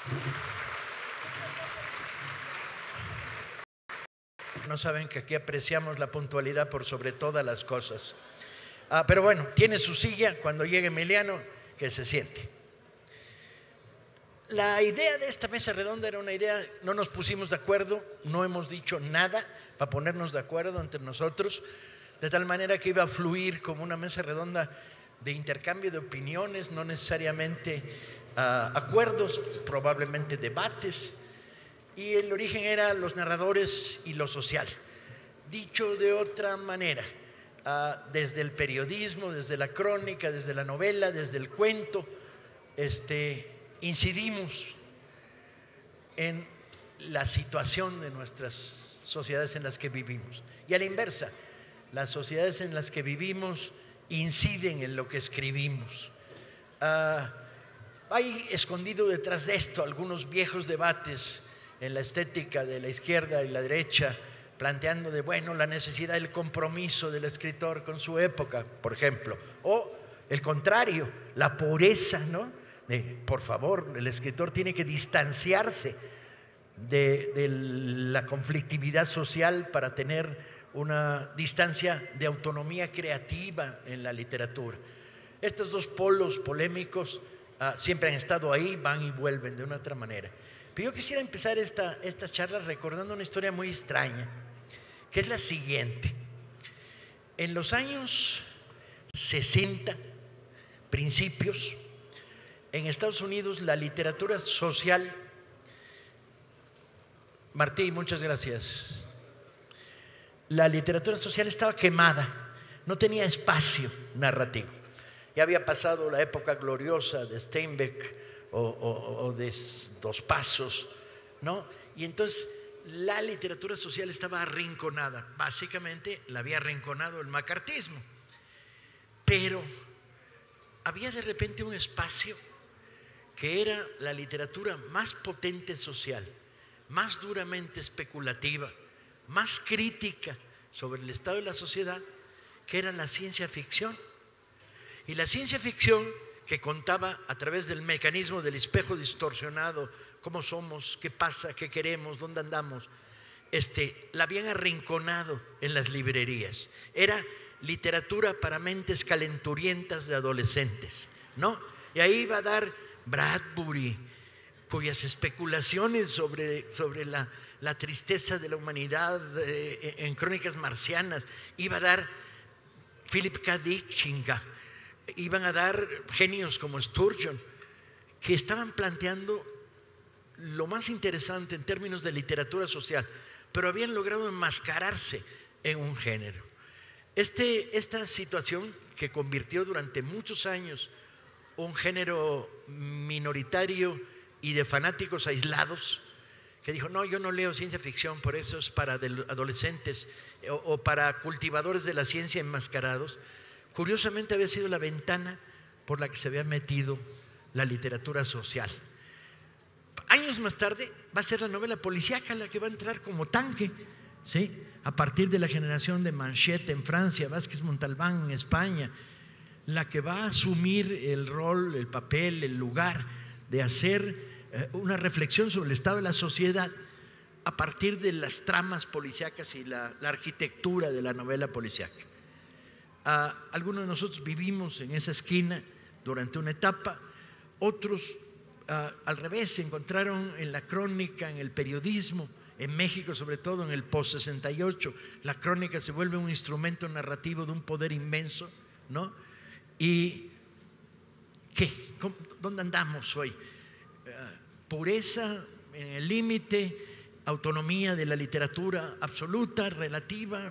No saben que aquí apreciamos la puntualidad por sobre todas las cosas. Pero bueno, tiene su silla. Cuando llegue Emiliano, que se siente. La idea de esta mesa redonda era una idea, no nos pusimos de acuerdo, no hemos dicho nada para ponernos de acuerdo entre nosotros, de tal manera que iba a fluir como una mesa redonda de intercambio de opiniones, no necesariamente acuerdos, probablemente debates, y el origen era los narradores y lo social. Dicho de otra manera, desde el periodismo, desde la crónica, desde la novela, desde el cuento, incidimos en la situación de nuestras sociedades en las que vivimos. Y a la inversa, las sociedades en las que vivimos inciden en lo que escribimos. Hay escondido detrás de esto algunos viejos debates en la estética de la izquierda y la derecha, planteando la necesidad del compromiso del escritor con su época, por ejemplo, o el contrario, la pureza, ¿no? Por favor, el escritor tiene que distanciarse de la conflictividad social para tener una distancia de autonomía creativa en la literatura. Estos dos polos polémicos siempre han estado ahí, van y vuelven de una otra manera. Pero yo quisiera empezar esta charla recordando una historia muy extraña, que es la siguiente. En los años 60, principios, en Estados Unidos la literatura social, Martí, muchas gracias, la literatura social estaba quemada, no tenía espacio narrativo. Ya había pasado la época gloriosa de Steinbeck o de Dos Pasos, ¿no? Y entonces la literatura social estaba arrinconada, básicamente la había arrinconado el macartismo, pero había de repente un espacio que era la literatura más potente social, más duramente especulativa, más crítica sobre el estado de la sociedad, que era la ciencia ficción. Y la ciencia ficción, que contaba a través del mecanismo del espejo distorsionado cómo somos, qué pasa, qué queremos, dónde andamos, la habían arrinconado en las librerías. Era literatura para mentes calenturientas de adolescentes, ¿no? Y ahí iba a dar Bradbury, cuyas especulaciones sobre la tristeza de la humanidad en Crónicas Marcianas, iba a dar Philip K. Dick, iban a dar genios como Sturgeon, que estaban planteando lo más interesante en términos de literatura social, pero habían logrado enmascararse en un género. Esta situación que convirtió durante muchos años un género minoritario y de fanáticos aislados, que dijo, no, yo no leo ciencia ficción, por eso es para adolescentes o para cultivadores de la ciencia enmascarados. Curiosamente había sido la ventana por la que se había metido la literatura social. Años más tarde va a ser la novela policíaca la que va a entrar como tanque, ¿sí? A partir de la generación de Manchette en Francia, Vázquez Montalbán en España, la que va a asumir el rol, el papel, el lugar de hacer una reflexión sobre el estado de la sociedad a partir de las tramas policíacas y la arquitectura de la novela policíaca. Algunos de nosotros vivimos en esa esquina durante una etapa, otros al revés se encontraron en la crónica, en el periodismo, en México sobre todo en el post-68. La crónica se vuelve un instrumento narrativo de un poder inmenso, ¿no? ¿Y qué? ¿Dónde andamos hoy? Pureza en el límite, autonomía de la literatura absoluta, relativa,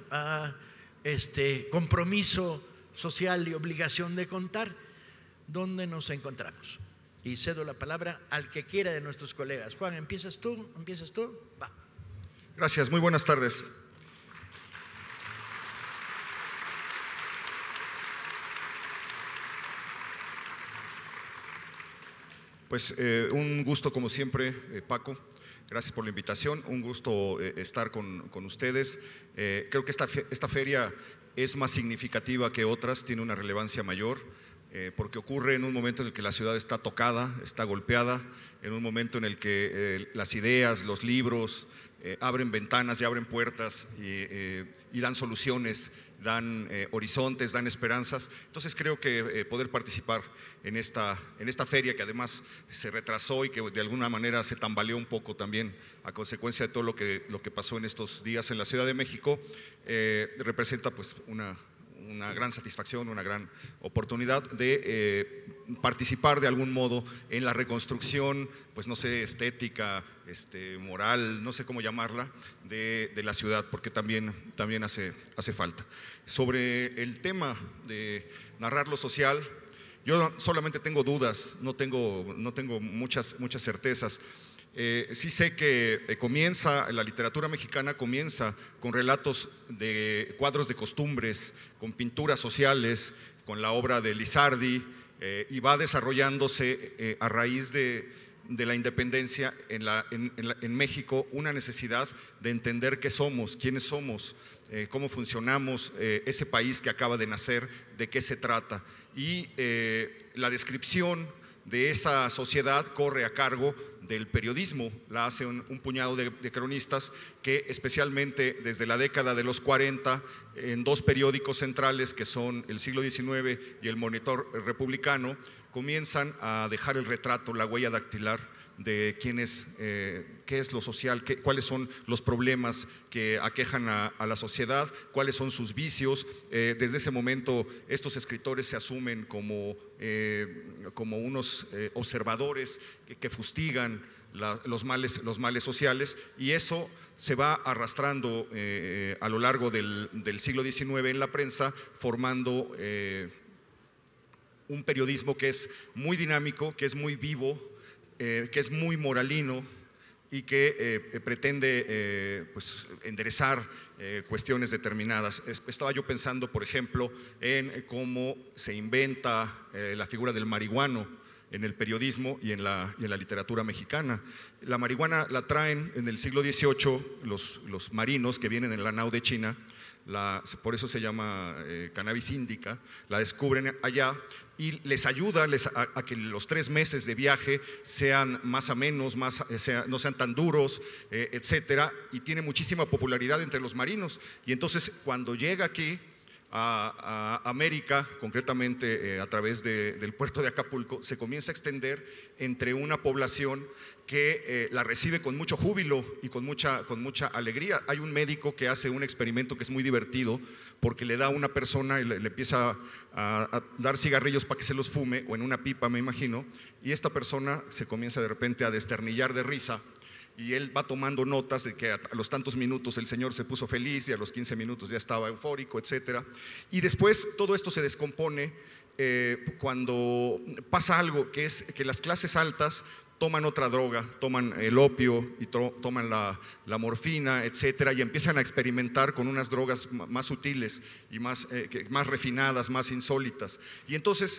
compromiso social y obligación de contar. ¿Dónde nos encontramos? Y cedo la palabra al que quiera de nuestros colegas. Juan, ¿empiezas tú? ¿Empiezas tú? Va. Gracias, muy buenas tardes. Pues un gusto como siempre, Paco. Gracias por la invitación, un gusto estar con ustedes. Creo que esta feria es más significativa que otras, tiene una relevancia mayor, porque ocurre en un momento en el que la ciudad está tocada, está golpeada, en un momento en el que las ideas, los libros abren ventanas y abren puertas y dan soluciones, dan horizontes, dan esperanzas. Entonces creo que poder participar en esta feria, que además se retrasó y que de alguna manera se tambaleó un poco también a consecuencia de todo lo que pasó en estos días en la Ciudad de México, representa pues una gran satisfacción, una gran oportunidad de participar de algún modo en la reconstrucción, pues no sé, estética, moral, no sé cómo llamarla, de la ciudad, porque también hace falta. Sobre el tema de narrar lo social, yo solamente tengo dudas, no tengo muchas certezas. Sí sé que la literatura mexicana comienza con relatos de cuadros de costumbres, con pinturas sociales, con la obra de Lizardi, y va desarrollándose a raíz de la independencia en México una necesidad de entender qué somos, quiénes somos, cómo funcionamos, ese país que acaba de nacer, de qué se trata. Y la descripción de esa sociedad corre a cargo del periodismo, la hace un puñado de cronistas que especialmente desde la década de los 40 en dos periódicos centrales que son El Siglo XIX y El Monitor Republicano comienzan a dejar el retrato, la huella dactilar de quién es, qué es lo social, cuáles son los problemas que aquejan a la sociedad, cuáles son sus vicios. Desde ese momento estos escritores se asumen como unos observadores que fustigan los males sociales, y eso se va arrastrando a lo largo del siglo XIX en la prensa, formando un periodismo que es muy dinámico, que es muy vivo, que es muy moralino y que pretende pues, enderezar cuestiones determinadas. Estaba yo pensando, por ejemplo, en cómo se inventa la figura del marihuano en el periodismo y en la literatura mexicana. La marihuana la traen en el siglo XVIII los marinos que vienen en la nao de China, por eso se llama cannabis índica, la descubren allá y les ayuda a que los 3 meses de viaje sean más amenos, no sean tan duros, etcétera, y tiene muchísima popularidad entre los marinos. Y entonces cuando llega aquí a América, concretamente a través del puerto de Acapulco, se comienza a extender entre una población que la recibe con mucho júbilo y con mucha alegría. Hay un médico que hace un experimento que es muy divertido, porque le da a una persona y le empieza a dar cigarrillos para que se los fume, o en una pipa me imagino, y esta persona se comienza de repente a desternillar de risa, y él va tomando notas de que a los tantos minutos el señor se puso feliz y a los 15 minutos ya estaba eufórico, etcétera. Y después todo esto se descompone cuando pasa algo, que es que las clases altas toman otra droga, toman el opio y toman la morfina, etcétera, y empiezan a experimentar con unas drogas más sutiles y más refinadas, más insólitas. Y entonces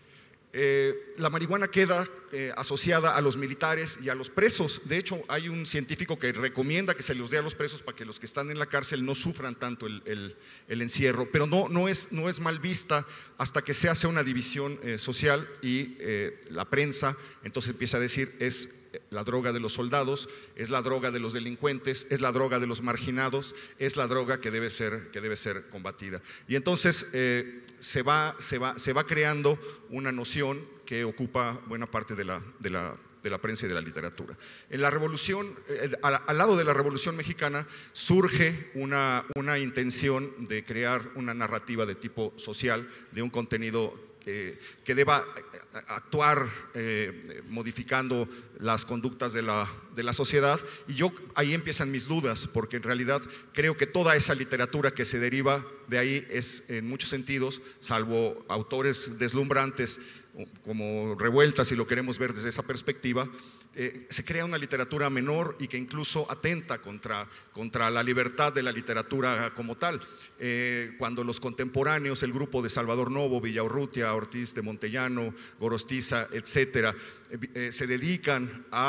la marihuana queda asociada a los militares y a los presos. De hecho, hay un científico que recomienda que se los dé a los presos para que los que están en la cárcel no sufran tanto el encierro, pero no es mal vista hasta que se hace una división social y la prensa entonces empieza a decir: es la droga de los soldados, es la droga de los delincuentes, es la droga de los marginados, es la droga que debe ser combatida. Y entonces se va creando una noción que ocupa buena parte de la prensa y de la literatura. En la revolución, al lado de la Revolución Mexicana, surge una intención de crear una narrativa de tipo social, de un contenido que deba actuar modificando las conductas de la sociedad. Y ahí empiezan mis dudas, porque en realidad creo que toda esa literatura que se deriva de ahí es, en muchos sentidos, salvo autores deslumbrantes como Revuelta, si lo queremos ver desde esa perspectiva, se crea una literatura menor y que incluso atenta contra la libertad de la literatura como tal. Cuando los contemporáneos, el grupo de Salvador Novo, Villaurrutia, Ortiz de Montellano, Gorostiza, etcétera, se dedican a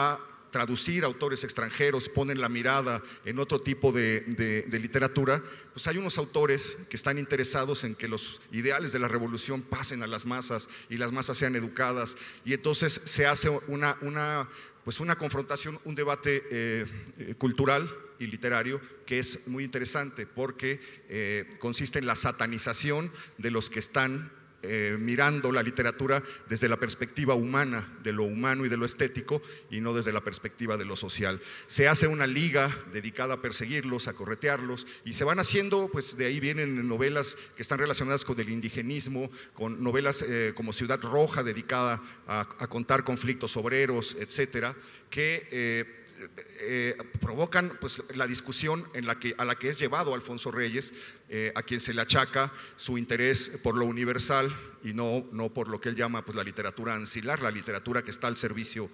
traducir autores extranjeros, ponen la mirada en otro tipo de literatura, pues hay unos autores que están interesados en que los ideales de la revolución pasen a las masas y las masas sean educadas, y entonces se hace una confrontación, un debate cultural y literario que es muy interesante porque consiste en la satanización de los que están mirando la literatura desde la perspectiva humana, de lo humano y de lo estético, y no desde la perspectiva de lo social. Se hace una liga dedicada a perseguirlos, a corretearlos, y se van haciendo, pues de ahí vienen novelas que están relacionadas con el indigenismo, con novelas como Ciudad Roja, dedicada a contar conflictos obreros, etcétera, que provocan pues la discusión a la que es llevado Alfonso Reyes, a quien se le achaca su interés por lo universal y no por lo que él llama pues la literatura ancilar, la literatura que está al servicio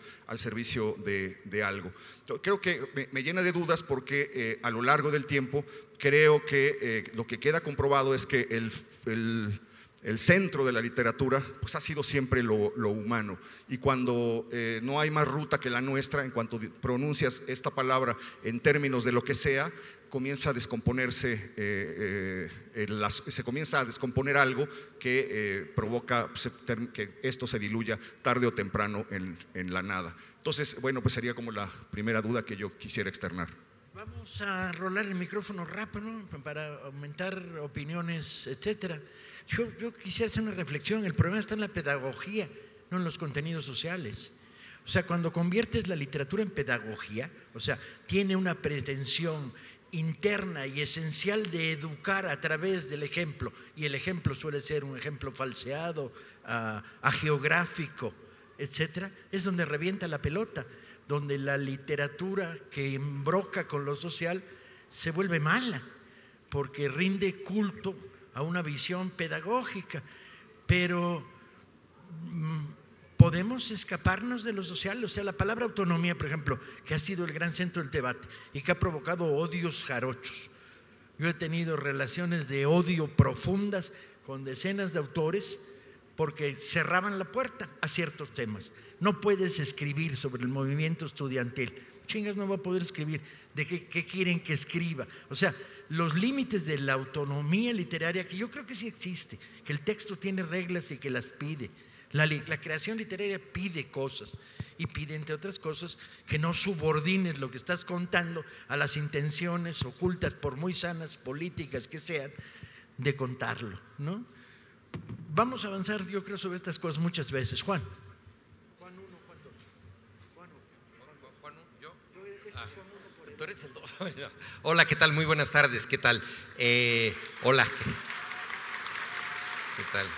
de algo. Creo que me llena de dudas porque a lo largo del tiempo creo que lo que queda comprobado es que el centro de la literatura pues ha sido siempre lo humano, y cuando no hay más ruta que la nuestra, en cuanto pronuncias esta palabra en términos de lo que sea, comienza a descomponerse, se comienza a descomponer algo que provoca que esto se diluya tarde o temprano en la nada. Entonces, bueno, pues sería como la primera duda que yo quisiera externar. Vamos a rolar el micrófono rápido, ¿no?, para aumentar opiniones, etcétera. Yo quisiera hacer una reflexión. El problema está en la pedagogía, no en los contenidos sociales. O sea, cuando conviertes la literatura en pedagogía, o sea, tiene una pretensión interna y esencial de educar a través del ejemplo, y el ejemplo suele ser un ejemplo falseado, agiográfico, etcétera, es donde revienta la pelota, donde la literatura que embroca con lo social se vuelve mala, porque rinde culto a una visión pedagógica. Pero podemos escaparnos de lo social. O sea, la palabra autonomía, por ejemplo, que ha sido el gran centro del debate y que ha provocado odios jarochos. Yo he tenido relaciones de odio profundas con decenas de autores porque cerraban la puerta a ciertos temas. No puedes escribir sobre el movimiento estudiantil. Chingas, no va a poder escribir. ¿De qué quieren que escriba? O sea, los límites de la autonomía literaria, que yo creo que sí existe, que el texto tiene reglas y que las pide. La creación literaria pide cosas, y pide, entre otras cosas, que no subordines lo que estás contando a las intenciones ocultas, por muy sanas políticas que sean, de contarlo, ¿no? Vamos a avanzar, yo creo, sobre estas cosas muchas veces. Juan 1, Juan 2. Juan 1, ¿yo? Tú eres el 2. Hola, ¿qué tal? Muy buenas tardes, ¿qué tal? Hola, ¿qué tal?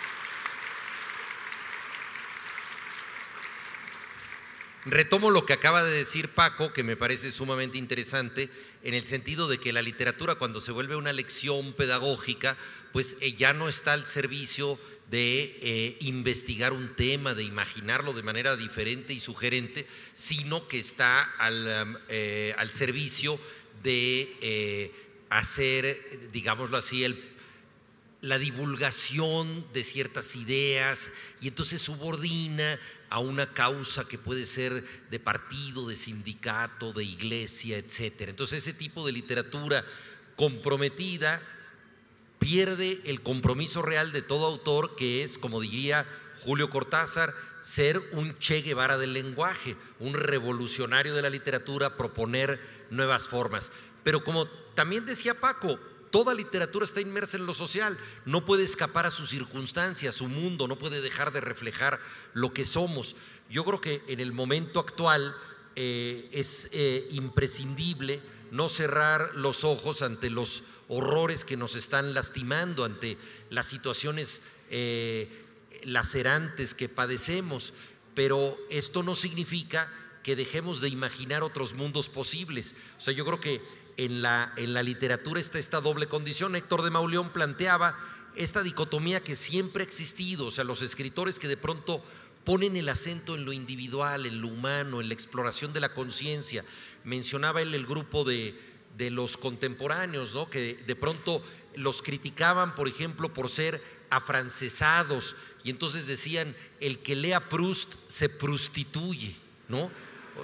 Retomo lo que acaba de decir Paco, que me parece sumamente interesante, en el sentido de que la literatura, cuando se vuelve una lección pedagógica, pues ya no está al servicio de investigar un tema, de imaginarlo de manera diferente y sugerente, sino que está al servicio de hacer, digámoslo así, la divulgación de ciertas ideas, y entonces subordina a una causa que puede ser de partido, de sindicato, de iglesia, etcétera. Entonces ese tipo de literatura comprometida pierde el compromiso real de todo autor, que es, como diría Julio Cortázar, ser un Che Guevara del lenguaje, un revolucionario de la literatura, proponer nuevas formas. Pero como también decía Paco, toda literatura está inmersa en lo social, no puede escapar a sus circunstancias, su mundo, no puede dejar de reflejar lo que somos. Yo creo que en el momento actual es imprescindible no cerrar los ojos ante los horrores que nos están lastimando, ante las situaciones lacerantes que padecemos, pero esto no significa que dejemos de imaginar otros mundos posibles. O sea, yo creo que en la literatura está esta doble condición. Héctor de Mauleón planteaba esta dicotomía que siempre ha existido, o sea, los escritores que de pronto ponen el acento en lo individual, en lo humano, en la exploración de la conciencia. Mencionaba él el grupo de los contemporáneos, ¿no?, que de pronto los criticaban, por ejemplo, por ser afrancesados, y entonces decían: el que lea Proust se prostituye, ¿no?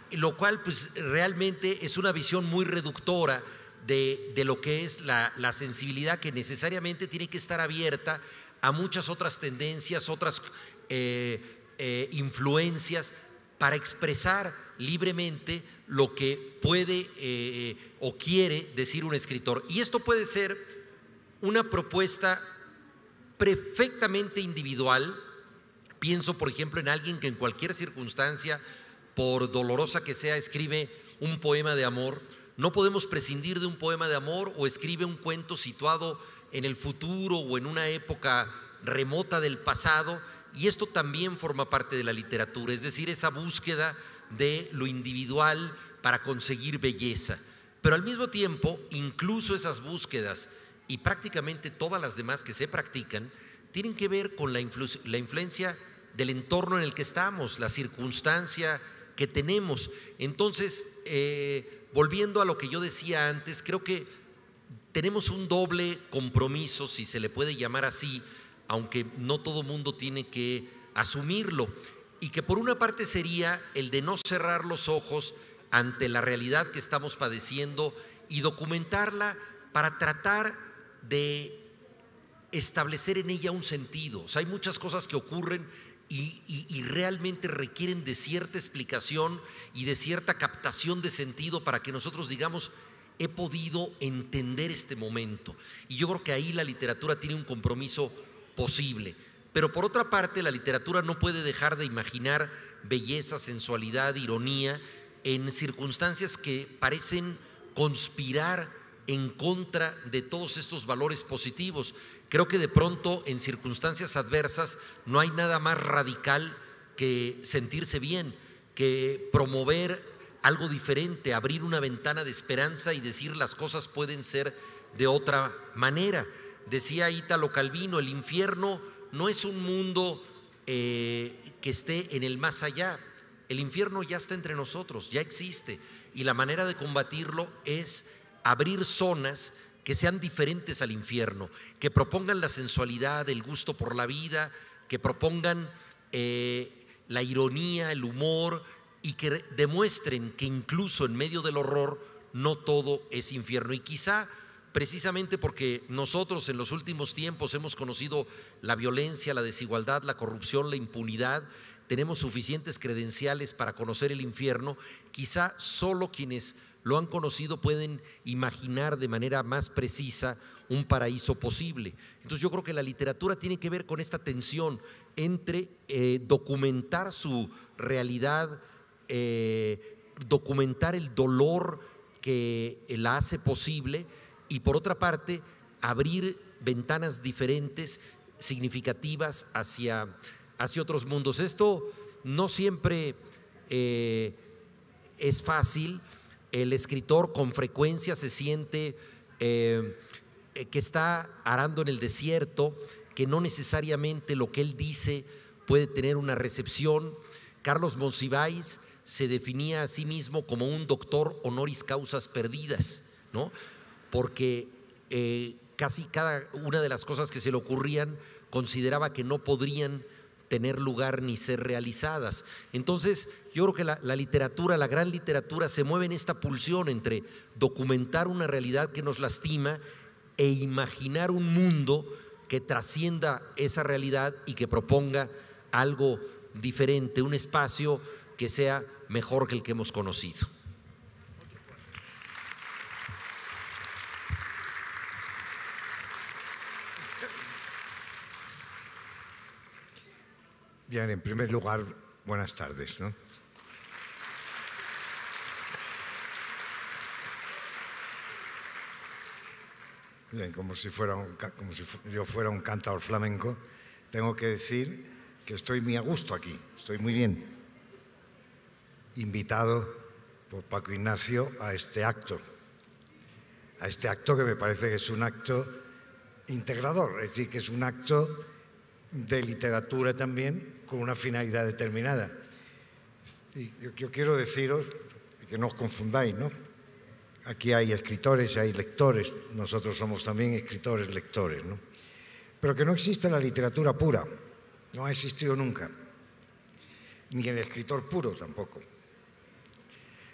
lo cual pues realmente es una visión muy reductora de lo que es la sensibilidad, que necesariamente tiene que estar abierta a muchas otras tendencias, otras influencias, para expresar libremente lo que puede o quiere decir un escritor. Y esto puede ser una propuesta perfectamente individual. Pienso, por ejemplo, en alguien que en cualquier circunstancia, por dolorosa que sea, escribe un poema de amor. No podemos prescindir de un poema de amor, o escribe un cuento situado en el futuro o en una época remota del pasado, y esto también forma parte de la literatura, es decir, esa búsqueda de lo individual para conseguir belleza. Pero al mismo tiempo, incluso esas búsquedas y prácticamente todas las demás que se practican tienen que ver con la influencia del entorno en el que estamos, la circunstancia que tenemos. Entonces, volviendo a lo que yo decía antes, creo que tenemos un doble compromiso, si se le puede llamar así, aunque no todo mundo tiene que asumirlo, y que por una parte sería el de no cerrar los ojos ante la realidad que estamos padeciendo y documentarla para tratar de establecer en ella un sentido. O sea, hay muchas cosas que ocurren y realmente requieren de cierta explicación y de cierta captación de sentido para que nosotros digamos: he podido entender este momento. Y yo creo que ahí la literatura tiene un compromiso posible. Pero por otra parte, la literatura no puede dejar de imaginar belleza, sensualidad, ironía en circunstancias que parecen conspirar en contra de todos estos valores positivos. Creo que de pronto en circunstancias adversas no hay nada más radical que sentirse bien, que promover algo diferente, abrir una ventana de esperanza y decir: las cosas pueden ser de otra manera. Decía Ítalo Calvino: el infierno no es un mundo que esté en el más allá. El infierno ya está entre nosotros, ya existe, y la manera de combatirlo es abrir zonas que sean diferentes al infierno, que propongan la sensualidad, el gusto por la vida, que propongan la ironía, el humor, y que demuestren que incluso en medio del horror no todo es infierno. Y quizá precisamente porque nosotros en los últimos tiempos hemos conocido la violencia, la desigualdad, la corrupción, la impunidad, tenemos suficientes credenciales para conocer el infierno. Quizá solo quienes lo han conocido pueden imaginar de manera más precisa un paraíso posible. Entonces yo creo que la literatura tiene que ver con esta tensión entre documentar su realidad, documentar el dolor que la hace posible, y por otra parte abrir ventanas diferentes, significativas hacia otros mundos. Esto no siempre es fácil. El escritor con frecuencia se siente que está arando en el desierto, que no necesariamente lo que él dice puede tener una recepción. Carlos Monsiváis se definía a sí mismo como un doctor honoris causas perdidas, ¿no? Porque casi cada una de las cosas que se le ocurrían consideraba que no podrían tener lugar ni ser realizadas. Entonces yo creo que la literatura, la gran literatura, se mueve en esta pulsión entre documentar una realidad que nos lastima e imaginar un mundo que trascienda esa realidad y que proponga algo diferente, un espacio que sea mejor que el que hemos conocido. Bien, en primer lugar, buenas tardes, ¿no? Bien, como si yo fuera un cantador flamenco, tengo que decir que estoy muy a gusto aquí, estoy muy bien. Invitado por Paco Ignacio a este acto que me parece que es un acto integrador, es decir, que es un acto de literatura también con una finalidad determinada. Y yo quiero deciros, que no os confundáis, ¿no? Aquí hay escritores y hay lectores, nosotros somos también escritores, lectores, ¿no? Pero que no existe la literatura pura, no ha existido nunca, ni el escritor puro tampoco.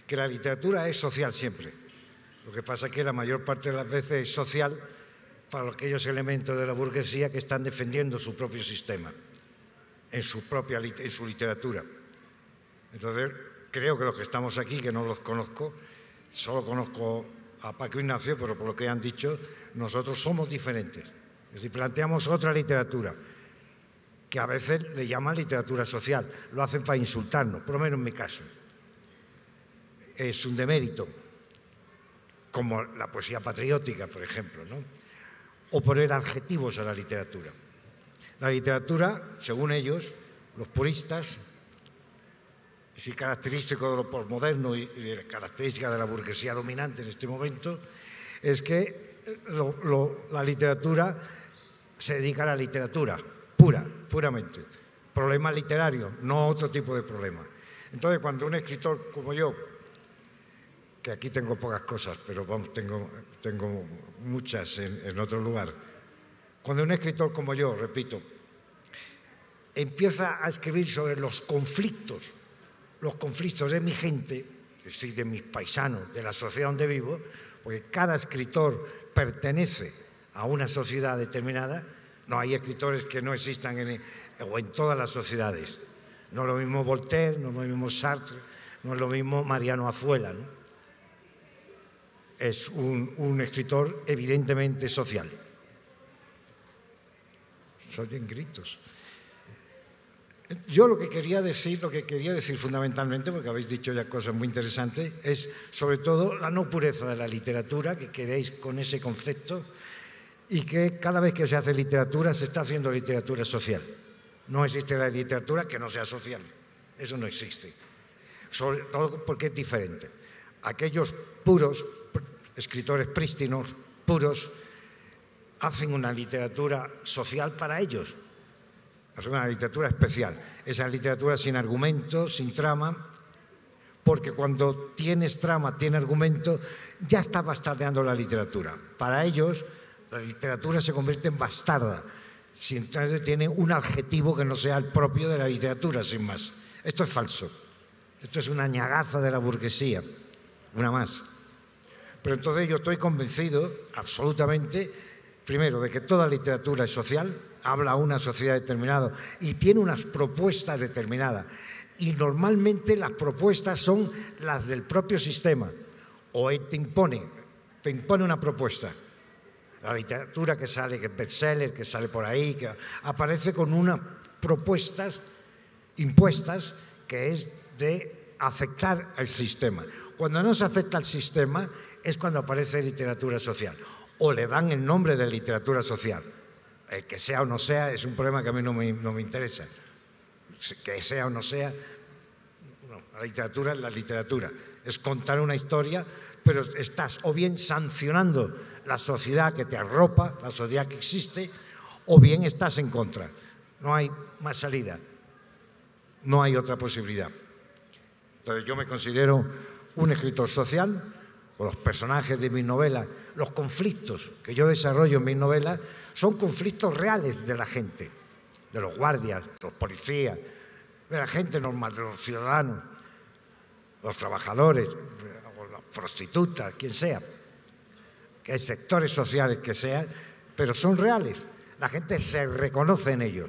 que la literatura es social siempre. Lo que pasa es que la mayor parte de las veces es social para aquellos elementos de la burguesía que están defendiendo su propio sistema en su literatura. Entonces, creo que los que estamos aquí, que no los conozco, solo conozco a Paco Ignacio, pero por lo que han dicho, nosotros somos diferentes. Es decir, planteamos otra literatura, que a veces le llaman literatura social. Lo hacen para insultarnos, por lo menos en mi caso. Es un demérito, como la poesía patriótica, por ejemplo, ¿no? O poner adjetivos a la literatura. La literatura, según ellos, los puristas, es característico de lo posmoderno y característica de la burguesía dominante en este momento, es que la literatura se dedica a la literatura, puramente. Problema literario, no otro tipo de problema. Entonces, cuando un escritor como yo, que aquí tengo pocas cosas, pero vamos, tengo muchas en otro lugar, cuando un escritor como yo, repito, empieza a escribir sobre los conflictos de mi gente, es decir, de mis paisanos, de la sociedad donde vivo, porque cada escritor pertenece a una sociedad determinada. No hay escritores que no existan en todas las sociedades. No es lo mismo Voltaire, no es lo mismo Sartre, no es lo mismo Mariano Azuela, ¿no? Es un escritor evidentemente social. Se oyen gritos. Yo lo que quería decir fundamentalmente, porque habéis dicho ya cosas muy interesantes, es sobre todo la no pureza de la literatura, que quedéis con ese concepto, y que cada vez que se hace literatura se está haciendo literatura social. No existe la literatura que no sea social. Eso no existe. Sobre todo porque es diferente. Aquellos puros, escritores prístinos, puros, hacen una literatura social para ellos. Es una literatura especial. Esa literatura sin argumento, sin trama, porque cuando tienes trama, tienes argumento, ya está bastardeando la literatura. Para ellos, la literatura se convierte en bastarda, si entonces tiene un adjetivo que no sea el propio de la literatura, sin más. Esto es falso. Esto es una ñagaza de la burguesía, una más. Pero entonces yo estoy convencido, absolutamente, primero, de que toda literatura es social, habla a una sociedad determinada y tiene unas propuestas determinadas. Y normalmente las propuestas son las del propio sistema. O te impone una propuesta. La literatura que sale, que es bestseller, que sale por ahí, que aparece con unas propuestas impuestas que es de aceptar el sistema. Cuando no se acepta el sistema es cuando aparece literatura social. O le dan el nombre de literatura social. El que sea o no sea es un problema que a mí no me interesa. Que sea o no sea, no, la literatura es la literatura. Es contar una historia, pero estás o bien sancionando la sociedad que te arropa, la sociedad que existe, o bien estás en contra. No hay más salida. No hay otra posibilidad. Entonces yo me considero un escritor social. O los personajes de mis novelas, los conflictos que yo desarrollo en mis novelas son conflictos reales de la gente, de los guardias, de los policías, de la gente normal, de los ciudadanos, los trabajadores, o las prostitutas, quien sea, que hay sectores sociales que sean, pero son reales. La gente se reconoce en ellos.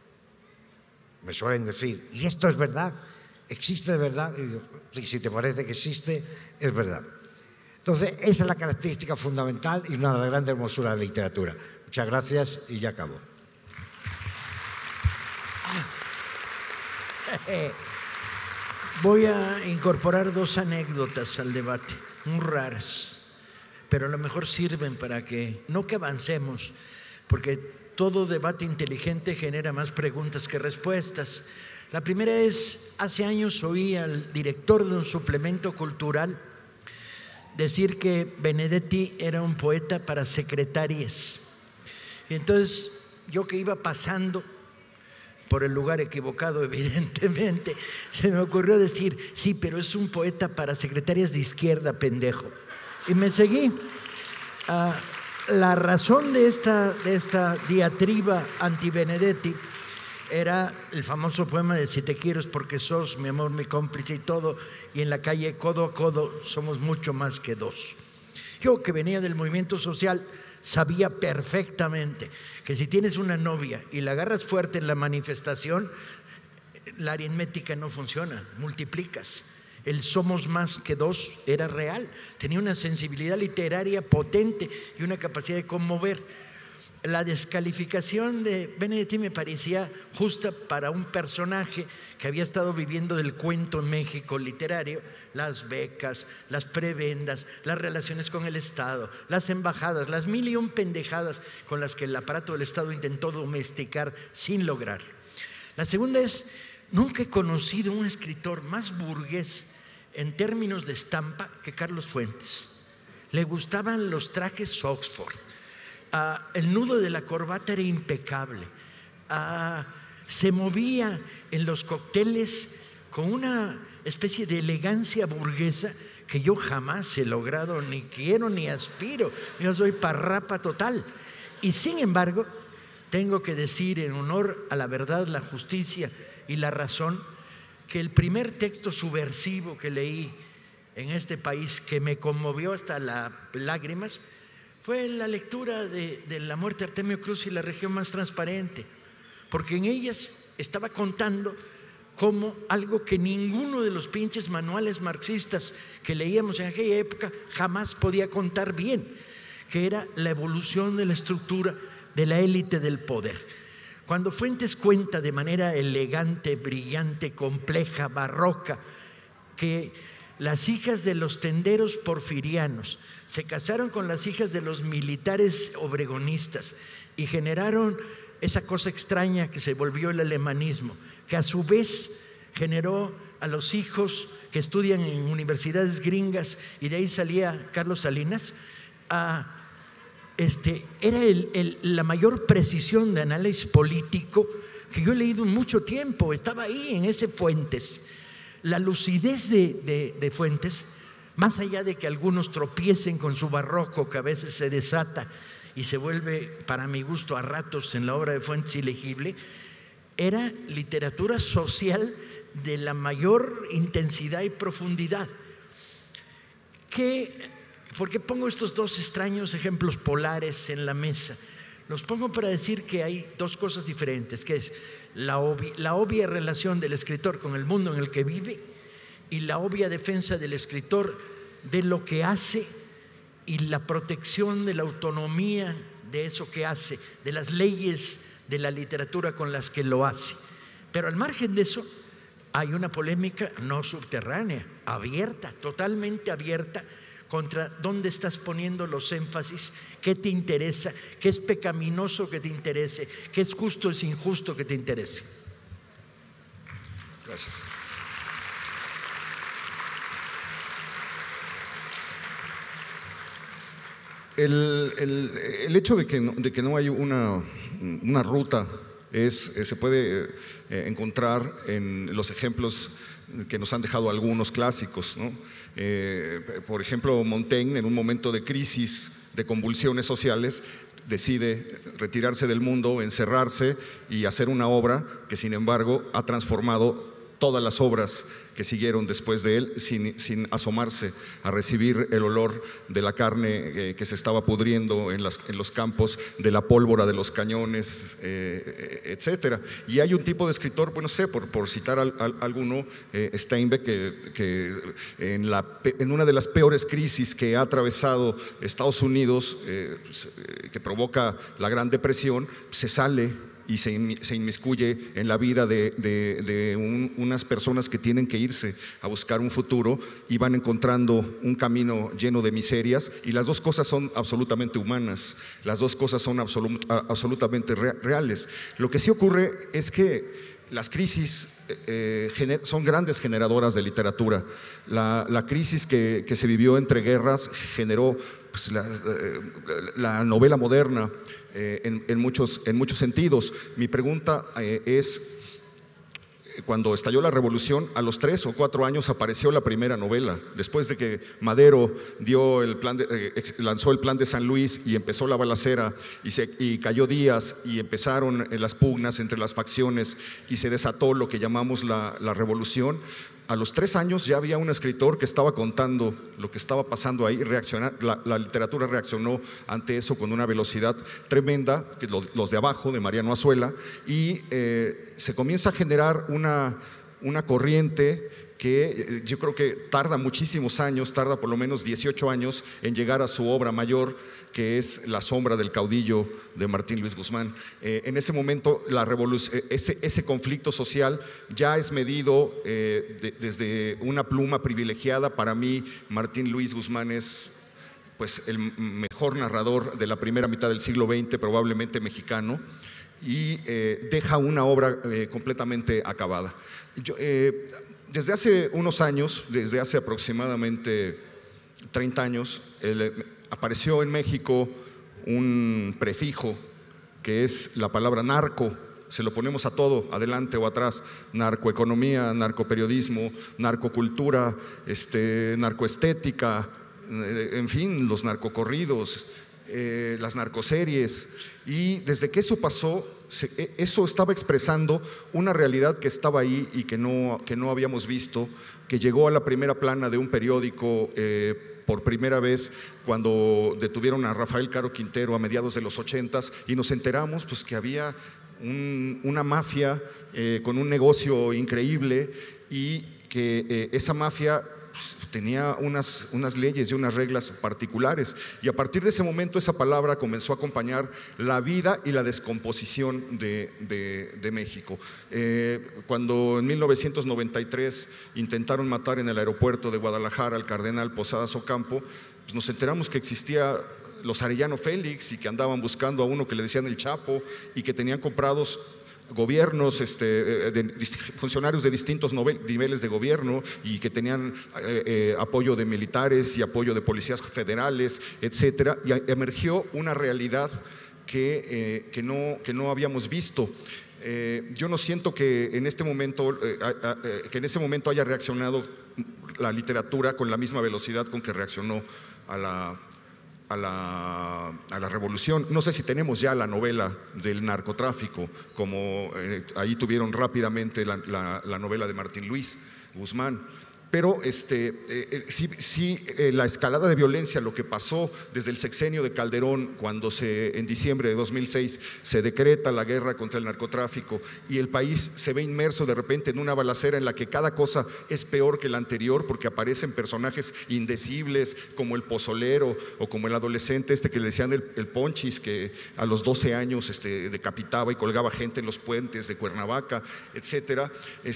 Me suelen decir, ¿y esto es verdad? ¿Existe de verdad? Y digo, si te parece que existe, es verdad. Entonces, esa es la característica fundamental y una de las grandes hermosuras de la literatura. Muchas gracias y ya acabo. Voy a incorporar dos anécdotas al debate, muy raras, pero a lo mejor sirven para que, no que avancemos, porque todo debate inteligente genera más preguntas que respuestas. La primera es, hace años oí al director de un suplemento cultural decir que Benedetti era un poeta para secretarias. Y entonces yo que iba pasando por el lugar equivocado, evidentemente, se me ocurrió decir, sí, pero es un poeta para secretarias de izquierda, pendejo. Y me seguí. La razón de esta diatriba anti-Benedetti era el famoso poema de si te quiero es porque sos mi amor, mi cómplice y todo, y en la calle codo a codo somos mucho más que dos. Yo, que venía del movimiento social, sabía perfectamente que si tienes una novia y la agarras fuerte en la manifestación, la aritmética no funciona, multiplicas. El somos más que dos era real, tenía una sensibilidad literaria potente y una capacidad de conmover. La descalificación de Benedetti me parecía justa para un personaje que había estado viviendo del cuento en México literario, las becas, las prebendas, las relaciones con el Estado, las embajadas, las 1001 pendejadas con las que el aparato del Estado intentó domesticar sin lograr. La segunda es, nunca he conocido un escritor más burgués en términos de estampa que Carlos Fuentes. Le gustaban los trajes Oxford. El nudo de la corbata era impecable. Se movía en los cócteles con una especie de elegancia burguesa que yo jamás he logrado, ni quiero ni aspiro. Yo soy parrapa total. Y sin embargo, tengo que decir en honor a la verdad, la justicia y la razón, que el primer texto subversivo que leí en este país, que me conmovió hasta las lágrimas, fue la lectura de La muerte de Artemio Cruz y La región más transparente, porque en ellas estaba contando cómo algo que ninguno de los pinches manuales marxistas que leíamos en aquella época jamás podía contar bien, que era la evolución de la estructura de la élite del poder. Cuando Fuentes cuenta de manera elegante, brillante, compleja, barroca, que las hijas de los tenderos porfirianos se casaron con las hijas de los militares obregonistas y generaron esa cosa extraña que se volvió el alemanismo, que a su vez generó a los hijos que estudian en universidades gringas, y de ahí salía Carlos Salinas, era la mayor precisión de análisis político que yo he leído en mucho tiempo. Estaba ahí en ese Fuentes. La lucidez de Fuentes, más allá de que algunos tropiecen con su barroco, que a veces se desata y se vuelve, para mi gusto, a ratos en la obra de Fuentes ilegible, era literatura social de la mayor intensidad y profundidad. ¿Por qué pongo estos dos extraños ejemplos polares en la mesa? Los pongo para decir que hay dos cosas diferentes, que es la obvia relación del escritor con el mundo en el que vive y la obvia defensa del escritor de lo que hace y la protección de la autonomía de eso que hace, de las leyes de la literatura con las que lo hace. Pero al margen de eso hay una polémica no subterránea, abierta, totalmente abierta, contra dónde estás poniendo los énfasis, qué te interesa, qué es pecaminoso que te interese, qué es justo, es injusto que te interese. Gracias. El hecho de que no hay una ruta se puede encontrar en los ejemplos que nos han dejado algunos clásicos, ¿no? Por ejemplo, Montaigne, en un momento de crisis, de convulsiones sociales, decide retirarse del mundo, encerrarse y hacer una obra que, sin embargo, ha transformado todas las obras que siguieron después de él, sin asomarse a recibir el olor de la carne que se estaba pudriendo en los campos, de la pólvora de los cañones, etcétera. Y hay un tipo de escritor, bueno, sé, por citar alguno, Steinbeck, que en una de las peores crisis que ha atravesado Estados Unidos, que provoca la Gran Depresión, se sale y se inmiscuye en la vida de unas personas que tienen que irse a buscar un futuro y van encontrando un camino lleno de miserias, y las dos cosas son absolutamente humanas, las dos cosas son absolutamente reales. Lo que sí ocurre es que las crisis son grandes generadoras de literatura. La crisis que se vivió entre guerras generó pues, la novela moderna, en muchos sentidos. Mi pregunta es, cuando estalló la revolución, a los 3 o 4 años apareció la primera novela. Después de que Madero lanzó el plan de San Luis y empezó la balacera y cayó Díaz y empezaron las pugnas entre las facciones y se desató lo que llamamos la revolución, a los 3 años ya había un escritor que estaba contando lo que estaba pasando ahí. La literatura reaccionó ante eso con una velocidad tremenda, que los de abajo, de Mariano Azuela, y se comienza a generar una corriente que yo creo que tarda muchísimos años, tarda por lo menos 18 años en llegar a su obra mayor, que es La sombra del caudillo de Martín Luis Guzmán. En ese momento ese conflicto social ya es medido desde una pluma privilegiada. Para mí, Martín Luis Guzmán es pues el mejor narrador de la primera mitad del siglo XX, probablemente mexicano, y deja una obra completamente acabada. Desde hace unos años, desde hace aproximadamente 30 años, apareció en México un prefijo que es la palabra narco. Se lo ponemos a todo, adelante o atrás: narcoeconomía, narcoperiodismo, narcocultura, narcoestética, en fin, los narcocorridos, las narcoseries. Y desde que eso pasó, eso estaba expresando una realidad que estaba ahí y que no habíamos visto, que llegó a la primera plana de un periódico por primera vez cuando detuvieron a Rafael Caro Quintero a mediados de los 80s, y nos enteramos pues que había una mafia con un negocio increíble, y que esa mafia tenía unas leyes y unas reglas particulares, y a partir de ese momento esa palabra comenzó a acompañar la vida y la descomposición de México. Cuando en 1993 intentaron matar en el aeropuerto de Guadalajara al cardenal Posadas Ocampo, pues nos enteramos que existía los Arellano Félix y que andaban buscando a uno que le decían el Chapo, y que tenían comprados gobiernos, funcionarios de distintos niveles de gobierno, y que tenían apoyo de militares y apoyo de policías federales, etcétera, y emergió una realidad que no habíamos visto. Yo no siento que en ese momento haya reaccionado la literatura con la misma velocidad con que reaccionó a la revolución. No sé si tenemos ya la novela del narcotráfico, como ahí tuvieron rápidamente la novela de Martín Luis Guzmán. Pero la escalada de violencia, lo que pasó desde el sexenio de Calderón, cuando en diciembre de 2006 se decreta la guerra contra el narcotráfico y el país se ve inmerso de repente en una balacera en la que cada cosa es peor que la anterior, porque aparecen personajes indecibles como el pozolero o como el adolescente que le decían el Ponchis, que a los 12 años decapitaba y colgaba gente en los puentes de Cuernavaca, etcétera.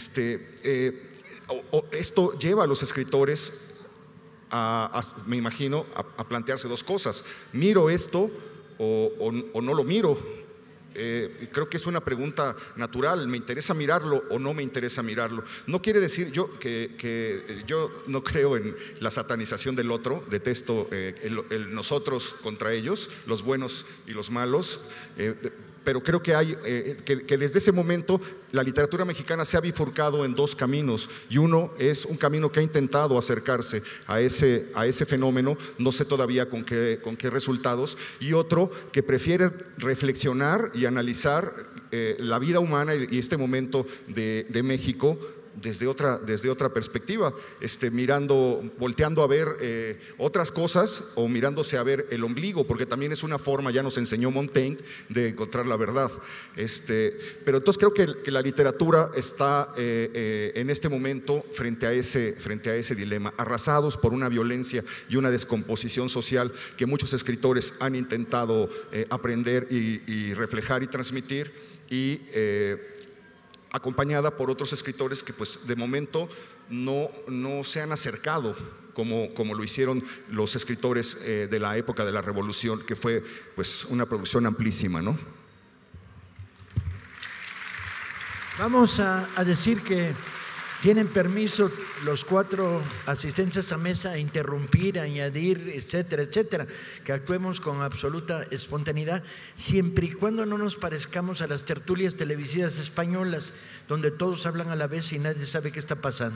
Esto lleva a los escritores me imagino, a plantearse dos cosas: ¿miro esto o no lo miro? Creo que es una pregunta natural. ¿Me interesa mirarlo o no me interesa mirarlo? No quiere decir que yo no creo en la satanización del otro. Detesto el nosotros contra ellos, los buenos y los malos. Pero creo que que desde ese momento la literatura mexicana se ha bifurcado en dos caminos, y uno es un camino que ha intentado acercarse a ese fenómeno, no sé todavía con qué resultados, y otro que prefiere reflexionar y analizar la vida humana y este momento de México desde otra perspectiva, volteando a ver otras cosas, o mirándose a ver el ombligo, porque también es una forma, ya nos enseñó Montaigne, de encontrar la verdad. Pero entonces creo que la literatura está en este momento frente a ese dilema, arrasados por una violencia y una descomposición social que muchos escritores han intentado aprender y reflejar y transmitir, y acompañada por otros escritores que pues de momento no se han acercado como lo hicieron los escritores de la época de la Revolución, que fue pues una producción amplísima, ¿no? Vamos a decir que Tienen permiso los 4 asistentes a mesa a interrumpir, a añadir, etcétera, etcétera, que actuemos con absoluta espontaneidad, siempre y cuando no nos parezcamos a las tertulias televisivas españolas, donde todos hablan a la vez y nadie sabe qué está pasando.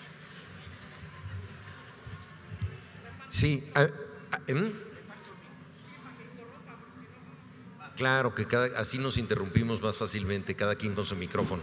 Sí. Claro que así nos interrumpimos más fácilmente, cada quien con su micrófono.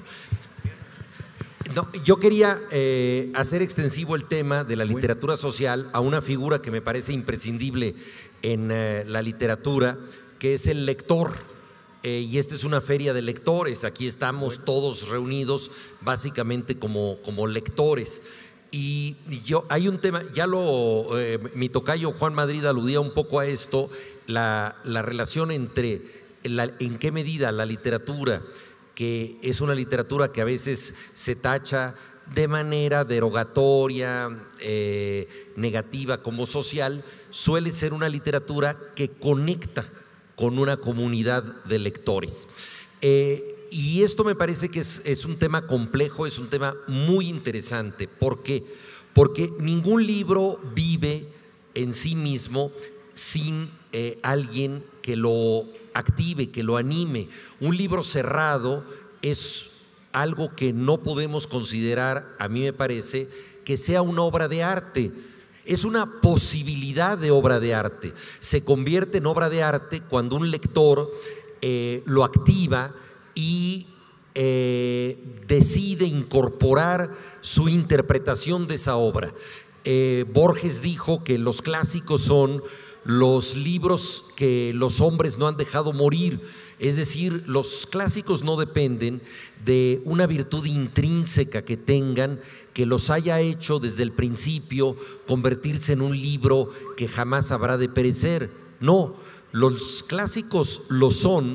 No, yo quería hacer extensivo el tema de la literatura social a una figura que me parece imprescindible en la literatura, que es el lector. Y esta es una feria de lectores, aquí estamos todos reunidos básicamente como lectores. Y hay un tema, mi tocayo Juan Madrid aludía un poco a esto, la relación entre en qué medida la literatura, que es una literatura que a veces se tacha de manera derogatoria, negativa como social, suele ser una literatura que conecta con una comunidad de lectores. Y esto me parece que es un tema complejo, es un tema muy interesante. ¿Por qué? Porque ningún libro vive en sí mismo sin alguien que lo active, que lo anime. Un libro cerrado es algo que no podemos considerar, a mí me parece, que sea una obra de arte. Es una posibilidad de obra de arte. Se convierte en obra de arte cuando un lector lo activa y decide incorporar su interpretación de esa obra. Borges dijo que los clásicos son los libros que los hombres no han dejado morir. Es decir, los clásicos no dependen de una virtud intrínseca que tengan, que los haya hecho desde el principio convertirse en un libro que jamás habrá de perecer. No, los clásicos lo son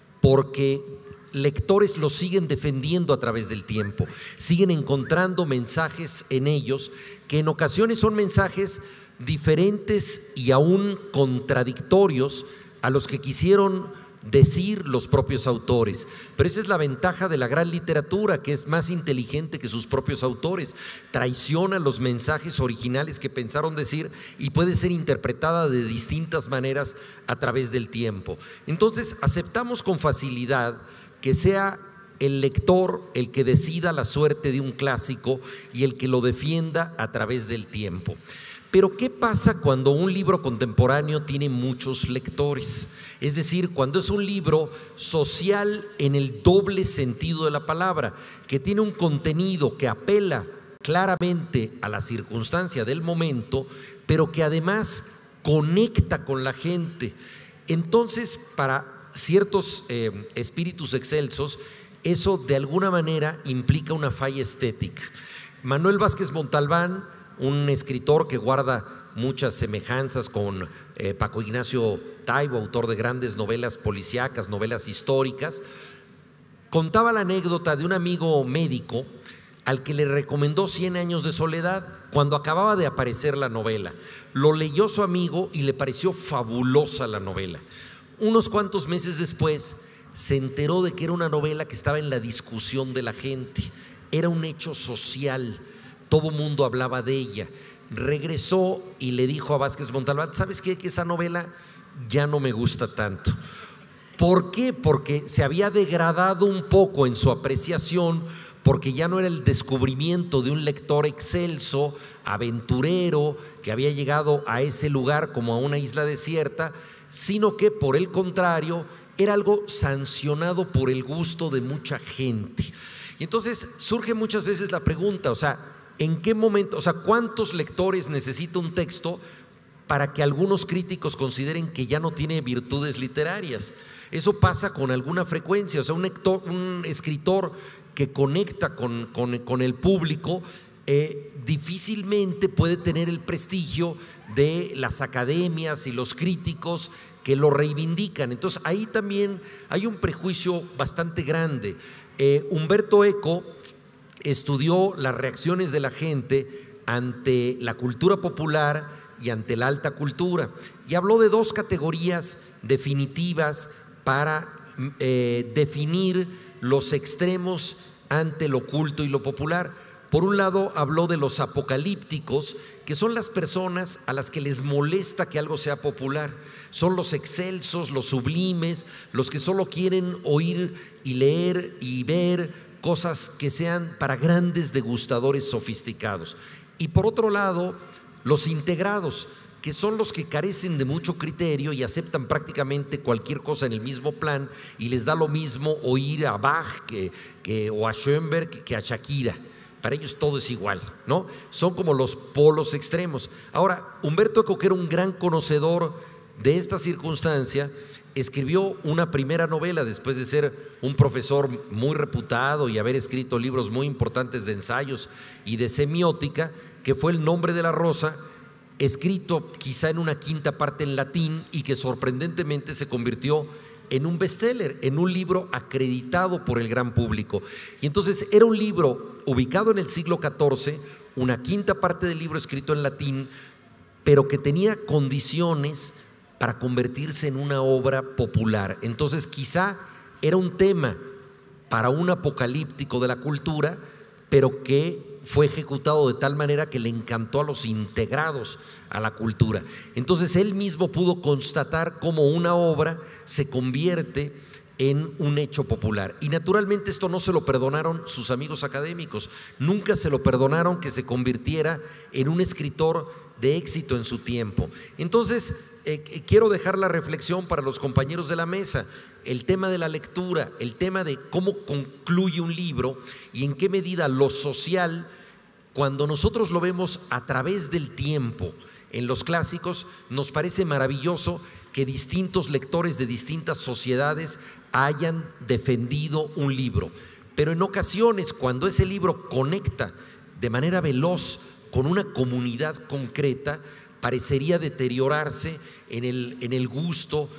porque lectores los siguen defendiendo a través del tiempo, siguen encontrando mensajes en ellos que en ocasiones son mensajes diferentes y aún contradictorios a los que quisieron decir los propios autores. Pero esa es la ventaja de la gran literatura, que es más inteligente que sus propios autores, traiciona los mensajes originales que pensaron decir y puede ser interpretada de distintas maneras a través del tiempo. Entonces aceptamos con facilidad que sea el lector el que decida la suerte de un clásico y el que lo defienda a través del tiempo. Pero ¿qué pasa cuando un libro contemporáneo tiene muchos lectores? Es decir, cuando es un libro social en el doble sentido de la palabra, que tiene un contenido que apela claramente a la circunstancia del momento, pero que además conecta con la gente. Entonces, para ciertos espíritus excelsos, eso de alguna manera implica una falla estética. Manuel Vázquez Montalbán, un escritor que guarda muchas semejanzas con Paco Ignacio Taibo, autor de grandes novelas policíacas, novelas históricas, contaba la anécdota de un amigo médico al que le recomendó 100 años de soledad cuando acababa de aparecer la novela. Lo leyó su amigo y le pareció fabulosa la novela. Unos cuantos meses después se enteró de que era una novela que estaba en la discusión de la gente, era un hecho social, todo mundo hablaba de ella. Regresó y le dijo a Vázquez Montalbán: ¿sabes qué? Que esa novela ya no me gusta tanto. ¿Por qué? Porque se había degradado un poco en su apreciación, porque ya no era el descubrimiento de un lector excelso, aventurero, que había llegado a ese lugar como a una isla desierta, sino que por el contrario era algo sancionado por el gusto de mucha gente. Y entonces surge muchas veces la pregunta, o sea, ¿en qué momento, o sea, cuántos lectores necesita un texto para que algunos críticos consideren que ya no tiene virtudes literarias? Eso pasa con alguna frecuencia. O sea, un escritor que conecta con el público difícilmente puede tener el prestigio de las academias y los críticos que lo reivindican. Entonces ahí también hay un prejuicio bastante grande. Humberto Eco estudió las reacciones de la gente ante la cultura popular y ante la alta cultura, y habló de dos categorías definitivas para definir los extremos ante lo culto y lo popular. Por un lado, habló de los apocalípticos, que son las personas a las que les molesta que algo sea popular. Son los excelsos, los sublimes, los que solo quieren oír y leer y ver cosas que sean para grandes degustadores sofisticados. Y por otro lado, los integrados, que son los que carecen de mucho criterio y aceptan prácticamente cualquier cosa en el mismo plan, y les da lo mismo oír a Bach o a Schoenberg que a Shakira. Para ellos todo es igual, ¿no? Son como los polos extremos. Ahora, Umberto Eco, que era un gran conocedor de esta circunstancia, escribió una primera novela después de ser un profesor muy reputado y haber escrito libros muy importantes de ensayos y de semiótica, que fue El nombre de la rosa, escrito quizá en una quinta parte en latín y que sorprendentemente se convirtió en un bestseller, en un libro acreditado por el gran público. Y entonces era un libro ubicado en el siglo XIV, una quinta parte del libro escrito en latín, pero que tenía condiciones para convertirse en una obra popular. Entonces quizá era un tema para un apocalíptico de la cultura, pero que fue ejecutado de tal manera que le encantó a los integrados a la cultura. Entonces él mismo pudo constatar cómo una obra se convierte en un hecho popular. Y naturalmente esto no se lo perdonaron sus amigos académicos, nunca se lo perdonaron que se convirtiera en un escritor de éxito en su tiempo. Entonces, quiero dejar la reflexión para los compañeros de la mesa, el tema de la lectura, el tema de cómo concluye un libro y en qué medida lo social, cuando nosotros lo vemos a través del tiempo en los clásicos, nos parece maravilloso que distintos lectores de distintas sociedades hayan defendido un libro. Pero en ocasiones, cuando ese libro conecta de manera veloz con una comunidad concreta, parecería deteriorarse en el gusto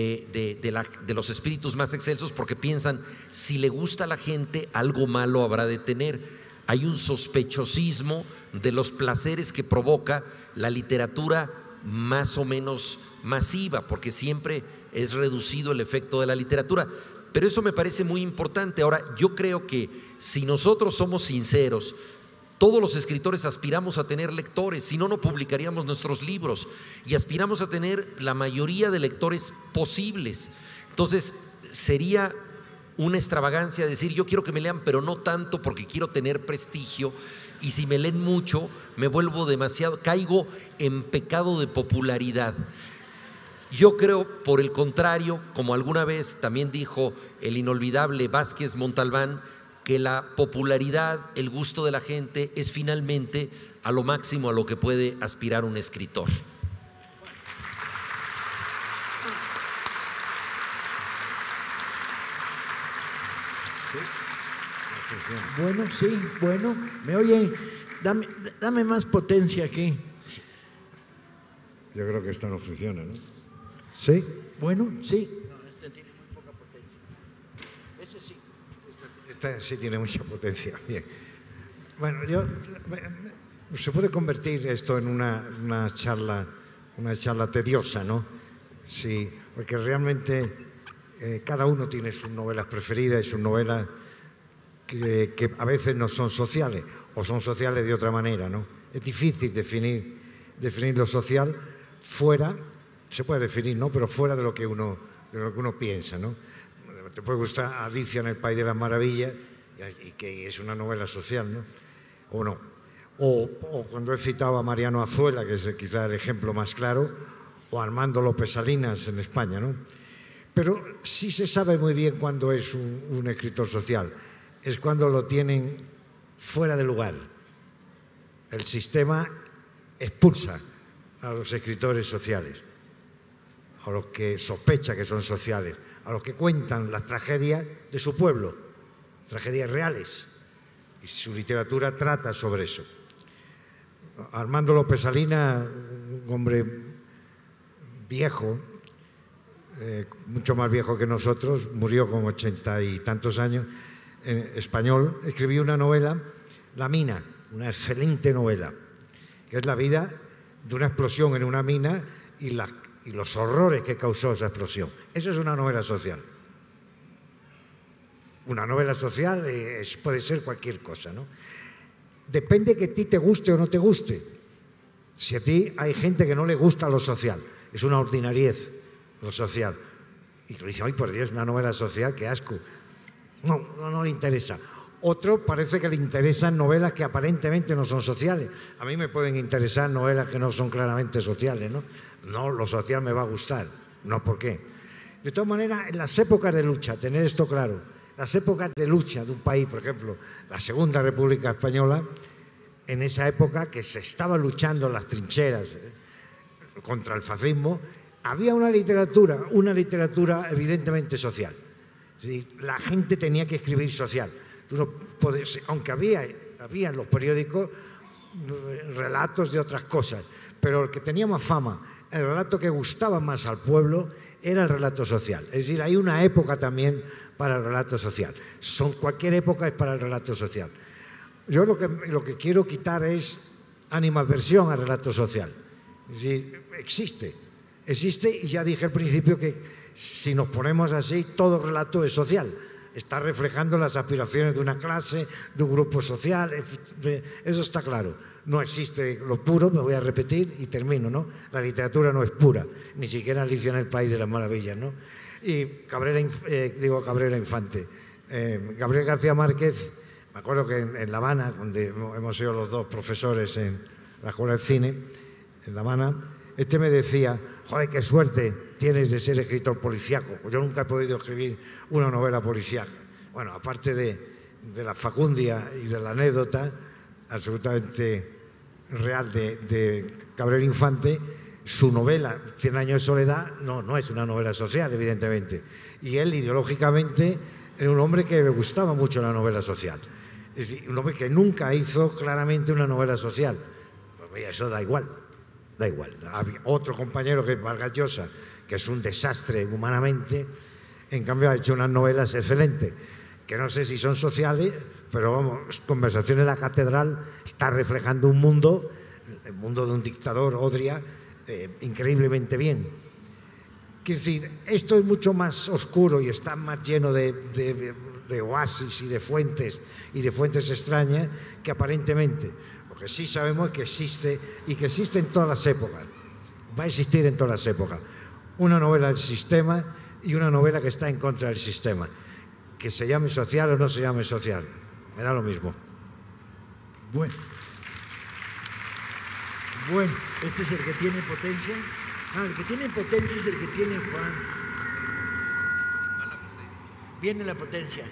de los espíritus más excelsos, porque piensan, si le gusta a la gente, algo malo habrá de tener. Hay un sospechosismo de los placeres que provoca la literatura más o menos masiva, porque siempre es reducido el efecto de la literatura. Pero eso me parece muy importante. Ahora, yo creo que si nosotros somos sinceros, todos los escritores aspiramos a tener lectores, si no, no publicaríamos nuestros libros, y aspiramos a tener la mayoría de lectores posibles. Entonces, sería una extravagancia decir, yo quiero que me lean, pero no tanto porque quiero tener prestigio, y si me leen mucho, me vuelvo demasiado, caigo en pecado de popularidad. Yo creo, por el contrario, como alguna vez también dijo el inolvidable Vázquez Montalbán, que la popularidad, el gusto de la gente es finalmente a lo máximo a lo que puede aspirar un escritor. Bueno, sí, bueno, ¿me oye? Dame más potencia aquí. Yo creo que esta no funciona, ¿no? ¿Sí? Bueno, sí. No, este tiene muy poca potencia. Ese sí. Esta sí tiene mucha potencia. Bien. Bueno, se puede convertir esto en una charla tediosa, ¿no? Sí, porque realmente cada uno tiene sus novelas preferidas y sus novelas que a veces no son sociales o son sociales de otra manera, ¿no? Es difícil definir lo social fuera, se puede definir, ¿no? Pero fuera de lo que uno piensa, ¿no? Te puede gustar Alicia en el País de las Maravillas y que es una novela social, ¿no? O no. O cuando he citado a Mariano Azuela, que es quizá el ejemplo más claro, o Armando López Salinas en España, ¿no? Pero sí se sabe muy bien cuándo es un escritor social. Es cuando lo tienen fuera de lugar. El sistema expulsa a los escritores sociales, a los que sospecha que son sociales, a los que cuentan las tragedias de su pueblo, tragedias reales, y su literatura trata sobre eso. Armando López Salinas, un hombre viejo, mucho más viejo que nosotros, murió con 80 y tantos años, español, escribió una novela, La mina, una excelente novela, que es la vida de una explosión en una mina y los horrores que causó esa explosión. Eso es una novela social. Una novela social puede ser cualquier cosa, ¿no? depende que a ti te guste o no te guste. Si a ti hay gente que no le gusta lo social, es una ordinariez lo social, y tú dices, ay, por Dios, una novela social, qué asco. No le interesa. Otro parece que le interesan novelas que aparentemente no son sociales. A mí me pueden interesar novelas que no son claramente sociales, ¿no? No, lo social me va a gustar, no, ¿por qué? De todas maneras, en las épocas de lucha, tener esto claro, las épocas de lucha de un país, por ejemplo, la Segunda República Española, en esa época que se estaba luchando en las trincheras contra el fascismo, había una literatura evidentemente social. ¿Sí? La gente tenía que escribir social. Tú no podés, aunque había en los periódicos relatos de otras cosas, pero el que tenía más fama, el relato que gustaba más al pueblo, era el relato social. Es decir, hay una época también para el relato social. Cualquier época es para el relato social. Yo lo que quiero quitar es animadversión al relato social. Es decir, existe, y ya dije al principio que si nos ponemos así, todo relato es social. Está reflejando las aspiraciones de una clase, de un grupo social, eso está claro. No existe lo puro, me voy a repetir y termino, ¿no? La literatura no es pura, ni siquiera Alicia en el País de las Maravillas, ¿no? Y Cabrera Infante. Gabriel García Márquez, me acuerdo que en La Habana, donde hemos sido los dos profesores en la Escuela de Cine, en La Habana, me decía, joder, qué suerte tienes de ser escritor policíaco. Yo nunca he podido escribir una novela policíaca. Bueno, aparte de la facundia y de la anécdota absolutamente real de Cabrera Infante, su novela, 100 años de soledad, no es una novela social, evidentemente. Y él, ideológicamente, era un hombre que le gustaba mucho la novela social. Es decir, un hombre que nunca hizo claramente una novela social. Pues eso da igual. Había otro compañero que es Vargas Llosa, que es un desastre humanamente, en cambio ha hecho unas novelas excelentes, que no sé si son sociales, pero vamos, Conversaciones en la Catedral está reflejando un mundo, el mundo de un dictador, Odria, increíblemente bien. Quiero decir, esto es mucho más oscuro y está más lleno de oasis y de fuentes extrañas que aparentemente. Lo que sí sabemos es que existe y que existe en todas las épocas. Va a existir en todas las épocas. Una novela del sistema y una novela que está en contra del sistema. Que se llame social o no se llame social. Me da lo mismo. Bueno, ¿este es el que tiene potencia? El que tiene potencia es el que tiene Juan. Viene la potencia.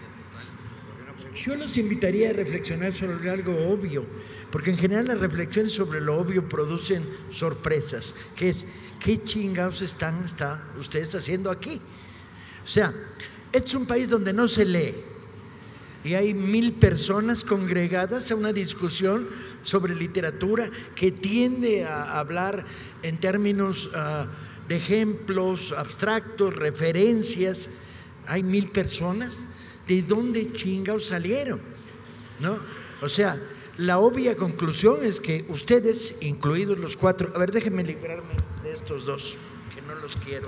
Yo los invitaría a reflexionar sobre algo obvio, porque en general las reflexiones sobre lo obvio producen sorpresas, que es, ¿qué chingados están ustedes haciendo aquí? O sea, este es un país donde no se lee y hay 1000 personas congregadas a una discusión sobre literatura que tiende a hablar en términos de ejemplos abstractos, referencias. Hay 1000 personas. ¿De dónde chingados salieron? ¿No? O sea, la obvia conclusión es que ustedes, incluidos los 4, a ver, déjenme librarme de estos dos, que no los quiero.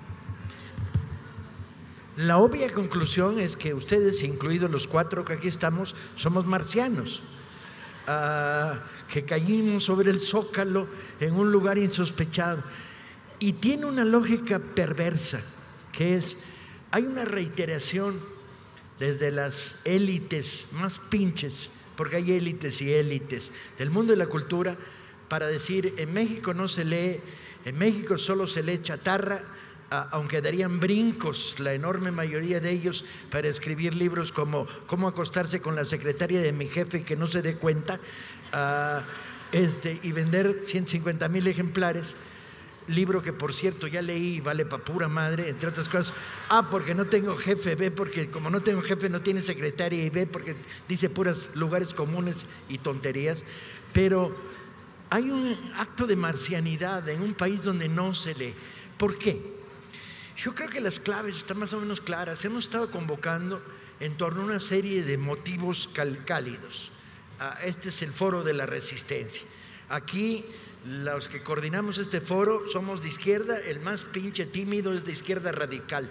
La obvia conclusión es que ustedes, incluidos los 4 que aquí estamos, somos marcianos, que caímos sobre el Zócalo en un lugar insospechado. Y tiene una lógica perversa, que es, hay una reiteración desde las élites más pinches, porque hay élites y élites del mundo de la cultura, para decir, en México no se lee, en México solo se lee chatarra, aunque darían brincos la enorme mayoría de ellos para escribir libros como Cómo acostarse con la secretaria de mi jefe que no se dé cuenta, y vender 150,000 ejemplares. Libro que, por cierto, ya leí y vale pa' pura madre, entre otras cosas. Porque no tengo jefe, B, porque como no tengo jefe no tiene secretaria, y B, porque dice puras lugares comunes y tonterías. Pero hay un acto de marcianidad en un país donde no se lee. ¿Por qué? Yo creo que las claves están más o menos claras. Hemos estado convocando en torno a una serie de motivos cálidos. Este es el foro de la resistencia. Aquí los que coordinamos este foro somos de izquierda, el más pinche tímido es de izquierda radical.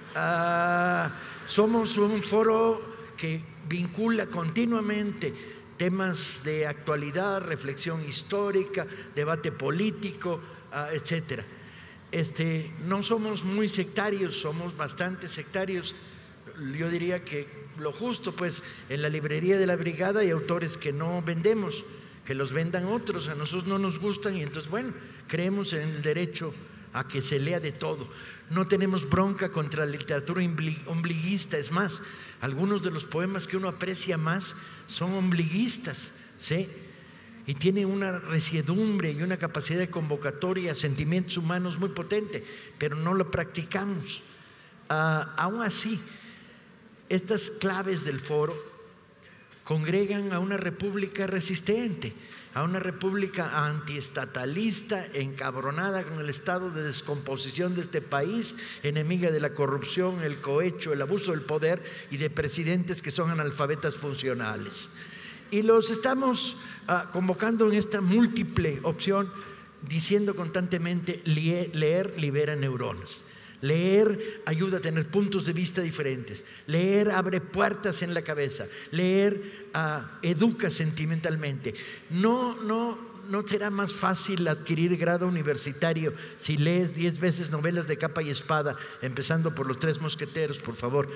Somos un foro que vincula continuamente temas de actualidad, reflexión histórica, debate político, etcétera. No somos muy sectarios, somos bastante sectarios. Yo diría que lo justo, pues en la librería de la brigada hay autores que no vendemos, que los vendan otros, a nosotros no nos gustan, y entonces bueno, creemos en el derecho a que se lea de todo. No tenemos bronca contra la literatura ombliguista, es más, algunos de los poemas que uno aprecia más son ombliguistas, ¿sí? Y tienen una resiedumbre y una capacidad de convocatoria a sentimientos humanos muy potente, pero no lo practicamos. Aún así, estas claves del foro congregan a una república resistente, a una república antiestatalista, encabronada con el estado de descomposición de este país, enemiga de la corrupción, el cohecho, el abuso del poder y de presidentes que son analfabetas funcionales. Y los estamos convocando en esta múltiple opción, diciendo constantemente: leer libera neuronas. Leer ayuda a tener puntos de vista diferentes. Leer abre puertas en la cabeza. Leer educa sentimentalmente. No será más fácil adquirir grado universitario si lees 10 veces novelas de capa y espada, empezando por Los Tres Mosqueteros, por favor.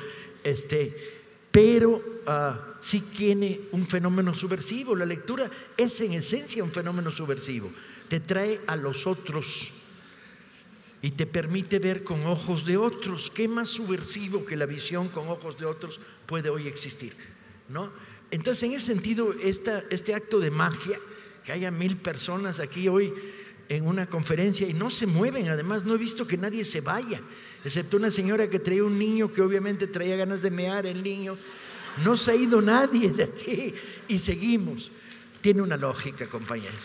Pero sí tiene un fenómeno subversivo. La lectura es en esencia un fenómeno subversivo. Te trae a los otros y te permite ver con ojos de otros. ¿Qué más subversivo que la visión con ojos de otros puede hoy existir? ¿No? Entonces, en ese sentido, este acto de magia, que haya 1000 personas aquí hoy en una conferencia y no se mueven, además no he visto que nadie se vaya, excepto una señora que traía un niño que obviamente traía ganas de mear el niño. No se ha ido nadie de aquí y seguimos. Tiene una lógica, compañeros.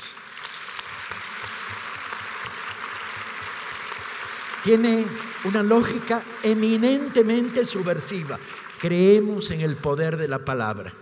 Tiene una lógica eminentemente subversiva. Creemos en el poder de la palabra,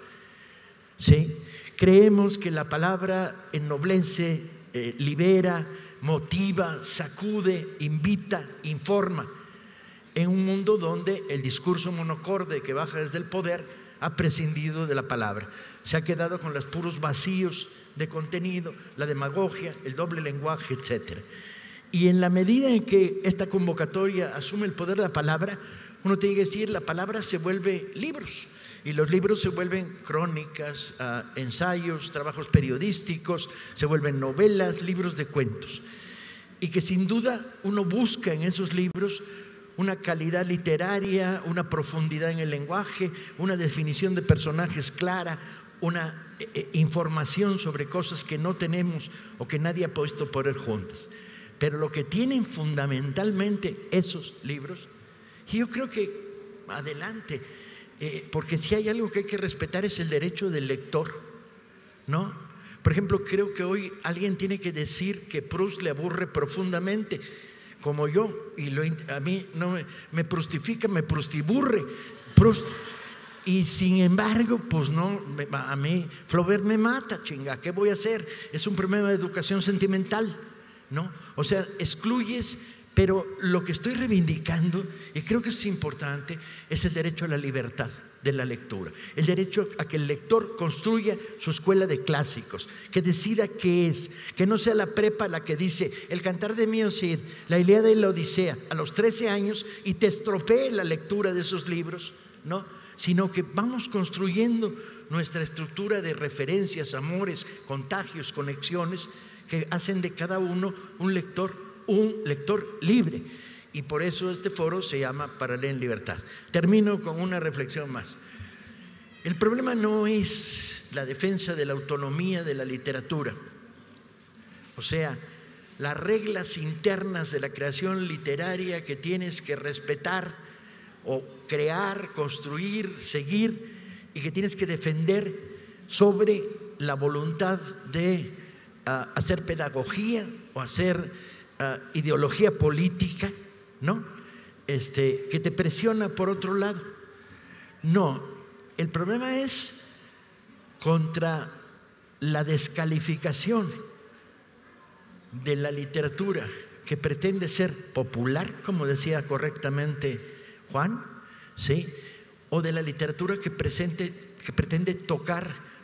¿sí? Creemos que la palabra ennoblece, libera, motiva, sacude, invita, informa. En un mundo donde el discurso monocorde que baja desde el poder ha prescindido de la palabra, se ha quedado con los puros vacíos de contenido, la demagogia, el doble lenguaje, etcétera. Y en la medida en que esta convocatoria asume el poder de la palabra, uno tiene que decir: la palabra se vuelve libros, y los libros se vuelven crónicas, ensayos, trabajos periodísticos, se vuelven novelas, libros de cuentos. Y que sin duda uno busca en esos libros una calidad literaria, una profundidad en el lenguaje, una definición de personajes clara, una información sobre cosas que no tenemos o que nadie ha puesto por él juntas. Pero lo que tienen fundamentalmente esos libros, y yo creo que adelante, porque si hay algo que hay que respetar es el derecho del lector, ¿no? Por ejemplo, creo que hoy alguien tiene que decir que Proust le aburre profundamente, como yo, y a mí no me prustifica, me prustiburre Proust. Y sin embargo, pues no, a mí Flaubert me mata, chinga, ¿qué voy a hacer? Es un problema de educación sentimental, ¿no? O sea, excluyes, pero lo que estoy reivindicando, y creo que es importante, es el derecho a la libertad de la lectura, el derecho a que el lector construya su escuela de clásicos, que decida qué es, que no sea la prepa la que dice el Cantar de Mío Cid, la Ilíada y la Odisea a los 13 años y te estropee la lectura de esos libros, ¿no? Sino que vamos construyendo nuestra estructura de referencias, amores, contagios, conexiones que hacen de cada uno un lector libre. Y por eso este foro se llama Para leer en libertad. Termino con una reflexión más. El problema no es la defensa de la autonomía de la literatura, o sea, las reglas internas de la creación literaria que tienes que respetar o crear, construir, seguir, y que tienes que defender sobre la voluntad de hacer pedagogía o hacer ideología política, ¿no? Que te presiona por otro lado. No, el problema es contra la descalificación de la literatura que pretende ser popular, como decía correctamente Juan, ¿sí? O de la literatura que pretende tocar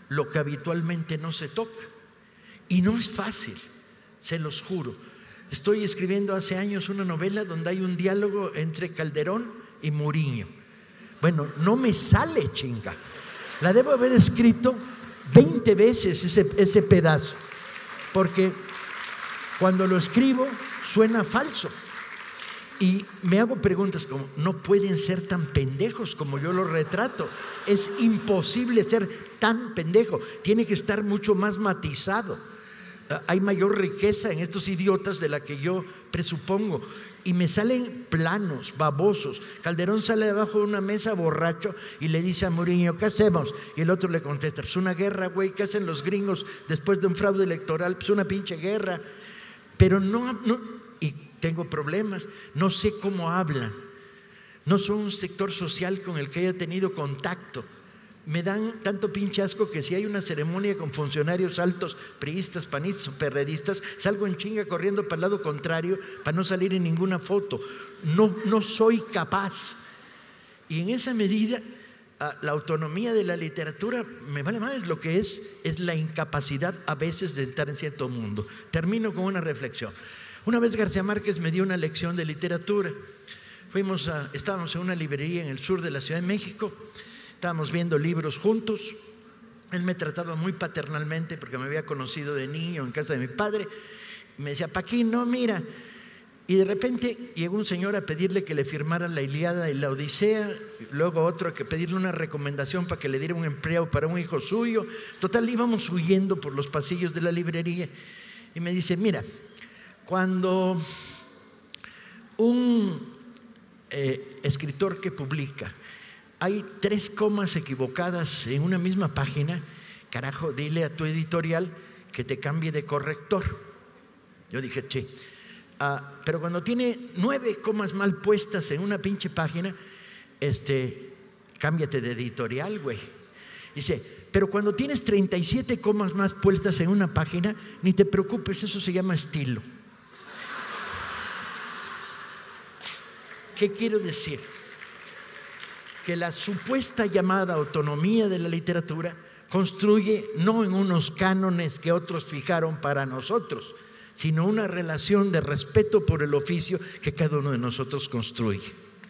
lo que habitualmente no se toca. Y no es fácil, se los juro. Estoy escribiendo hace años una novela donde hay un diálogo entre Calderón y Muriño. Bueno, no me sale, chinga. La debo haber escrito 20 veces ese pedazo, porque cuando lo escribo suena falso. Y me hago preguntas como, no pueden ser tan pendejos como yo lo retrato. Es imposible ser tan pendejo. Tiene que estar mucho más matizado. Hay mayor riqueza en estos idiotas de la que yo presupongo. Y me salen planos, babosos. Calderón sale debajo de una mesa borracho y le dice a Muriño, ¿qué hacemos? Y el otro le contesta, pues una guerra, güey. ¿Qué hacen los gringos después de un fraude electoral? Pues una pinche guerra. Pero no, y tengo problemas, no sé cómo hablan, no son un sector social con el que haya tenido contacto. Me dan tanto pinche asco que si hay una ceremonia con funcionarios altos, priistas, panistas o perredistas, salgo en chinga corriendo para el lado contrario para no salir en ninguna foto. No soy capaz. Y en esa medida, la autonomía de la literatura me vale más. Lo que es la incapacidad a veces de entrar en cierto mundo. Termino con una reflexión. Una vez García Márquez me dio una lección de literatura. Estábamos en una librería en el sur de la Ciudad de México. Estábamos viendo libros juntos. Él me trataba muy paternalmente porque me había conocido de niño en casa de mi padre. Me decía, Paquín, no, mira. Y de repente llegó un señor a pedirle que le firmara la Ilíada y la Odisea. Luego otro a que pedirle una recomendación para que le diera un empleo para un hijo suyo. Total, íbamos huyendo por los pasillos de la librería. Y me dice, mira, cuando un escritor que publica hay 3 comas equivocadas en una misma página, carajo, dile a tu editorial que te cambie de corrector. Yo dije, che, pero cuando tiene 9 comas mal puestas en una pinche página, cámbiate de editorial, güey. Dice, pero cuando tienes 37 comas más puestas en una página, ni te preocupes, eso se llama estilo. ¿Qué quiero decir? Que la supuesta llamada autonomía de la literatura construye no en unos cánones que otros fijaron para nosotros, sino una relación de respeto por el oficio que cada uno de nosotros construye.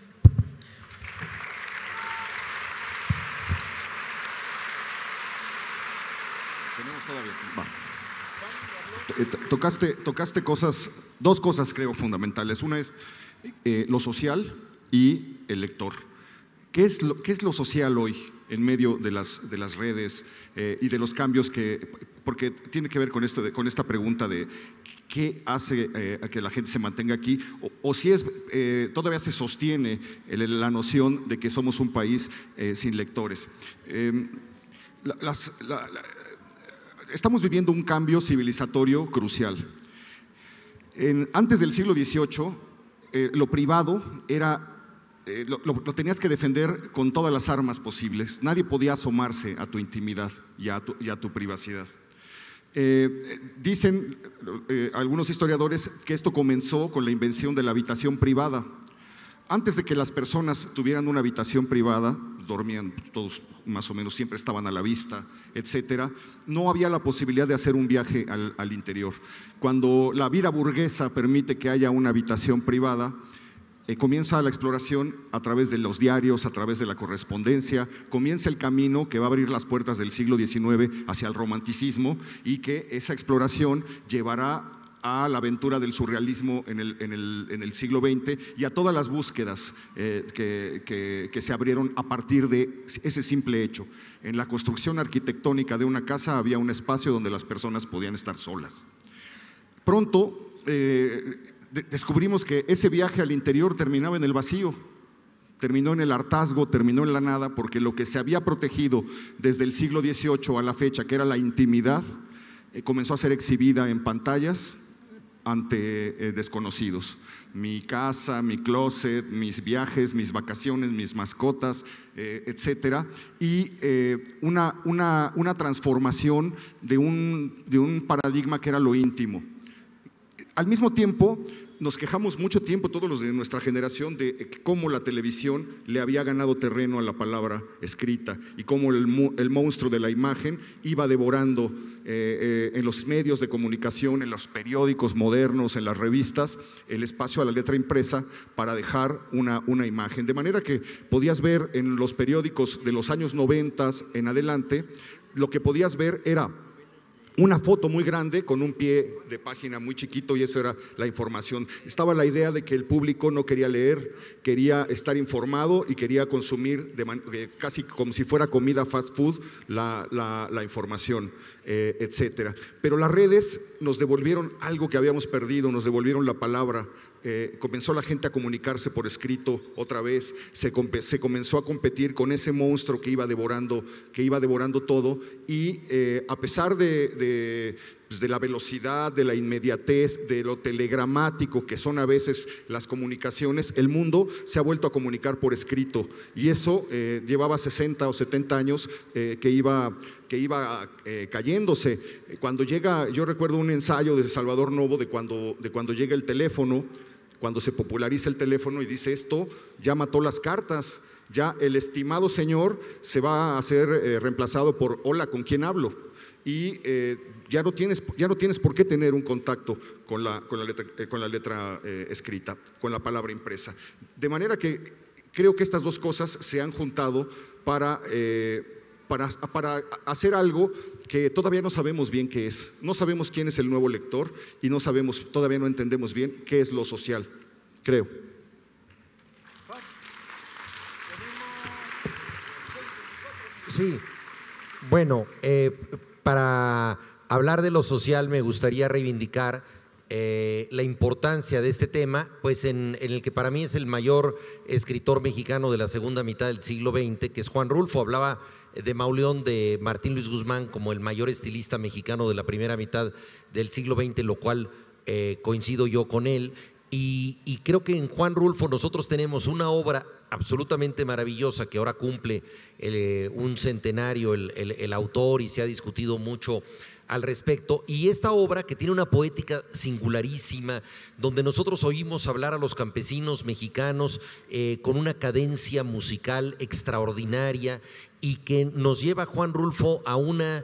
Tocaste cosas, 2 cosas creo fundamentales. Una es lo social y el lector. ¿Qué es lo social hoy en medio de las redes y de los cambios porque tiene que ver con esta pregunta de qué hace a que la gente se mantenga aquí o si todavía se sostiene la noción de que somos un país sin lectores? Estamos viviendo un cambio civilizatorio crucial. Antes del siglo XVIII, lo privado era lo tenías que defender con todas las armas posibles. Nadie podía asomarse a tu intimidad y a tu privacidad. Dicen algunos historiadores que esto comenzó con la invención de la habitación privada. Antes de que las personas tuvieran una habitación privada, dormían todos más o menos, siempre estaban a la vista, etcétera. No había la posibilidad de hacer un viaje al interior. Cuando la vida burguesa permite que haya una habitación privada, comienza la exploración a través de los diarios, a través de la correspondencia, comienza el camino que va a abrir las puertas del siglo XIX hacia el romanticismo y que esa exploración llevará a la aventura del surrealismo en el siglo XX y a todas las búsquedas que se abrieron a partir de ese simple hecho. En la construcción arquitectónica de una casa había un espacio donde las personas podían estar solas. Pronto descubrimos que ese viaje al interior terminaba en el vacío, terminó en el hartazgo, terminó en la nada, porque lo que se había protegido desde el siglo XVIII a la fecha, que era la intimidad, comenzó a ser exhibida en pantallas ante desconocidos. Mi casa, mi closet, mis viajes, mis vacaciones, mis mascotas, etcétera, y una transformación de un paradigma que era lo íntimo. Al mismo tiempo, nos quejamos mucho tiempo, todos los de nuestra generación, de cómo la televisión le había ganado terreno a la palabra escrita y cómo el monstruo de la imagen iba devorando en los medios de comunicación, en los periódicos modernos, en las revistas, el espacio a la letra impresa para dejar una imagen. De manera que podías ver en los periódicos de los años 90 en adelante, lo que podías ver era una foto muy grande con un pie de página muy chiquito, y eso era la información. Estaba la idea de que el público no quería leer, quería estar informado y quería consumir casi como si fuera comida fast food la información, etcétera. Pero las redes nos devolvieron algo que habíamos perdido, nos devolvieron la palabra. Comenzó la gente a comunicarse por escrito otra vez, se comenzó a competir con ese monstruo que iba devorando todo, y a pesar de la velocidad, de la inmediatez, de lo telegramático que son a veces las comunicaciones, el mundo se ha vuelto a comunicar por escrito, y eso llevaba 60 o 70 años que iba cayéndose. Cuando llega, yo recuerdo un ensayo de Salvador Novo de cuando llega el teléfono, cuando se populariza el teléfono, y dice: esto ya mató las cartas, ya el estimado señor se va a ser reemplazado por hola, ¿con quién hablo? Y ya no tienes por qué tener un contacto con la letra escrita, con la palabra impresa. De manera que creo que estas dos cosas se han juntado para hacer algo que todavía no sabemos bien qué es. No sabemos quién es el nuevo lector y todavía no entendemos bien qué es lo social, creo. Sí, bueno, para hablar de lo social me gustaría reivindicar la importancia de este tema, pues en el que para mí es el mayor escritor mexicano de la segunda mitad del siglo XX, que es Juan Rulfo. Hablaba de Mauleón, de Martín Luis Guzmán como el mayor estilista mexicano de la primera mitad del siglo XX, lo cual coincido yo con él, y creo que en Juan Rulfo nosotros tenemos una obra absolutamente maravillosa que ahora cumple un centenario el autor, y se ha discutido mucho al respecto, y esta obra que tiene una poética singularísima, donde nosotros oímos hablar a los campesinos mexicanos con una cadencia musical extraordinaria, y que nos lleva Juan Rulfo a una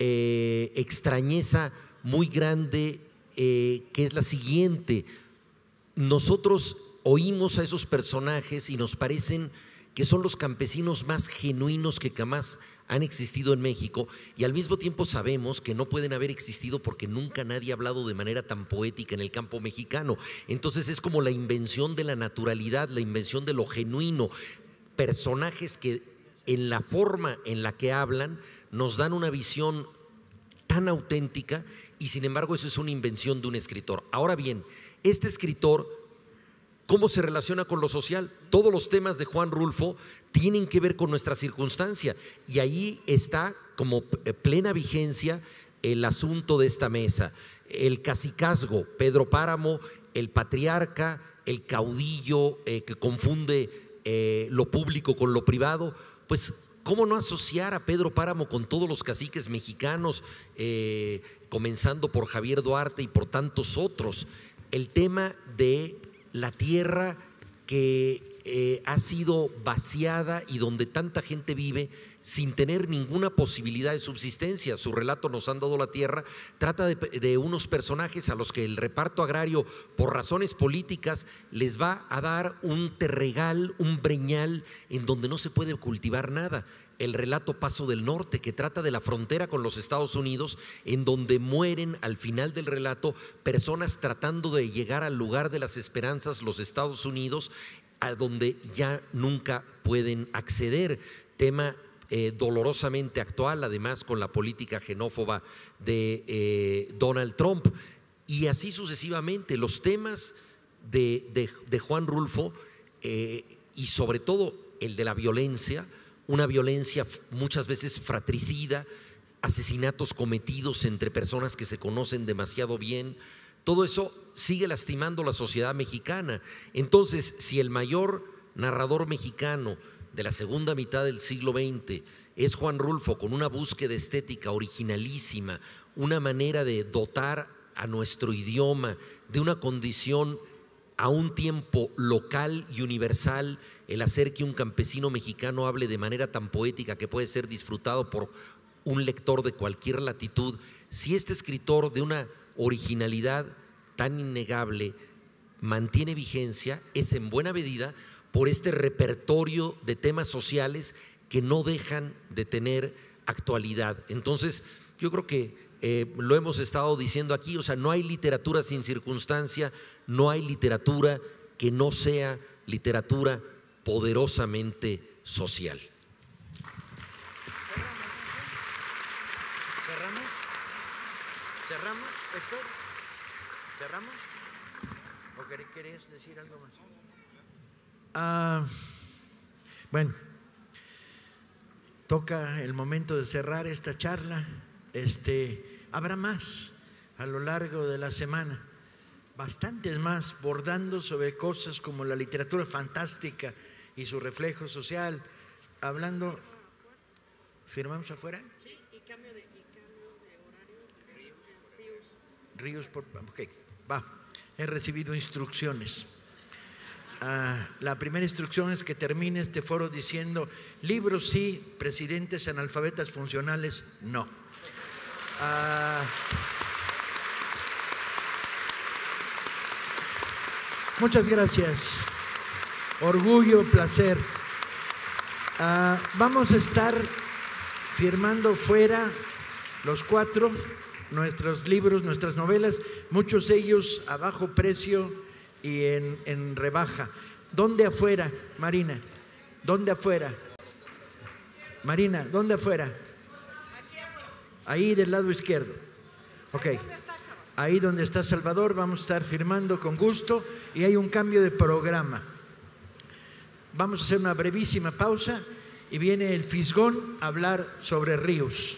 extrañeza muy grande, que es la siguiente. Nosotros oímos a esos personajes y nos parecen que son los campesinos más genuinos que jamás han existido en México, y al mismo tiempo sabemos que no pueden haber existido porque nunca nadie ha hablado de manera tan poética en el campo mexicano. Entonces es como la invención de la naturalidad, la invención de lo genuino, personajes que en la forma en la que hablan nos dan una visión tan auténtica, y sin embargo eso es una invención de un escritor. Ahora bien, este escritor, ¿cómo se relaciona con lo social? Todos los temas de Juan Rulfo tienen que ver con nuestra circunstancia, y ahí está como plena vigencia el asunto de esta mesa. El cacicazgo, Pedro Páramo, el patriarca, el caudillo que confunde lo público con lo privado. Pues, ¿cómo no asociar a Pedro Páramo con todos los caciques mexicanos, comenzando por Javier Duarte y por tantos otros? El tema de la tierra que ha sido vaciada y donde tanta gente vive sin tener ninguna posibilidad de subsistencia. Su relato, Nos han dado la tierra, trata de unos personajes a los que el reparto agrario, por razones políticas, les va a dar un terregal, un breñal en donde no se puede cultivar nada. El relato Paso del Norte, que trata de la frontera con los Estados Unidos, en donde mueren al final del relato personas tratando de llegar al lugar de las esperanzas, los Estados Unidos, a donde ya nunca pueden acceder. Tema dolorosamente actual, además, con la política xenófoba de Donald Trump, y así sucesivamente. Los temas de Juan Rulfo, y sobre todo el de la violencia, una violencia muchas veces fratricida, asesinatos cometidos entre personas que se conocen demasiado bien, todo eso sigue lastimando la sociedad mexicana. Entonces, si el mayor narrador mexicano de la segunda mitad del siglo XX es Juan Rulfo, con una búsqueda estética originalísima, una manera de dotar a nuestro idioma de una condición a un tiempo local y universal el hacer que un campesino mexicano hable de manera tan poética que puede ser disfrutado por un lector de cualquier latitud, si este escritor de una originalidad tan innegable mantiene vigencia, es en buena medida por este repertorio de temas sociales que no dejan de tener actualidad. Entonces, yo creo que lo hemos estado diciendo aquí, o sea, no hay literatura sin circunstancia, no hay literatura que no sea literatura poderosamente social. ¿Cerramos, Héctor? ¿Cerramos? ¿O querés decir algo más? Bueno, toca el momento de cerrar esta charla. Habrá más a lo largo de la semana, bastantes más, bordando sobre cosas como la literatura fantástica y su reflejo social, hablando. ¿Firmamos afuera? Sí, y cambio de horario. Ríos, ok, va. He recibido instrucciones. La primera instrucción es que termine este foro diciendo: libros sí, presidentes analfabetas funcionales no. Muchas gracias. Orgullo, placer. Vamos a estar firmando fuera los 4 nuestros libros, nuestras novelas, muchos de ellos a bajo precio y en rebaja. ¿Dónde afuera, Marina? ¿Dónde afuera? Marina, ¿dónde afuera? Ahí del lado izquierdo. Ok. Ahí donde está Salvador vamos a estar firmando con gusto, y hay un cambio de programa. Vamos a hacer una brevísima pausa y viene el Fisgón a hablar sobre ríos.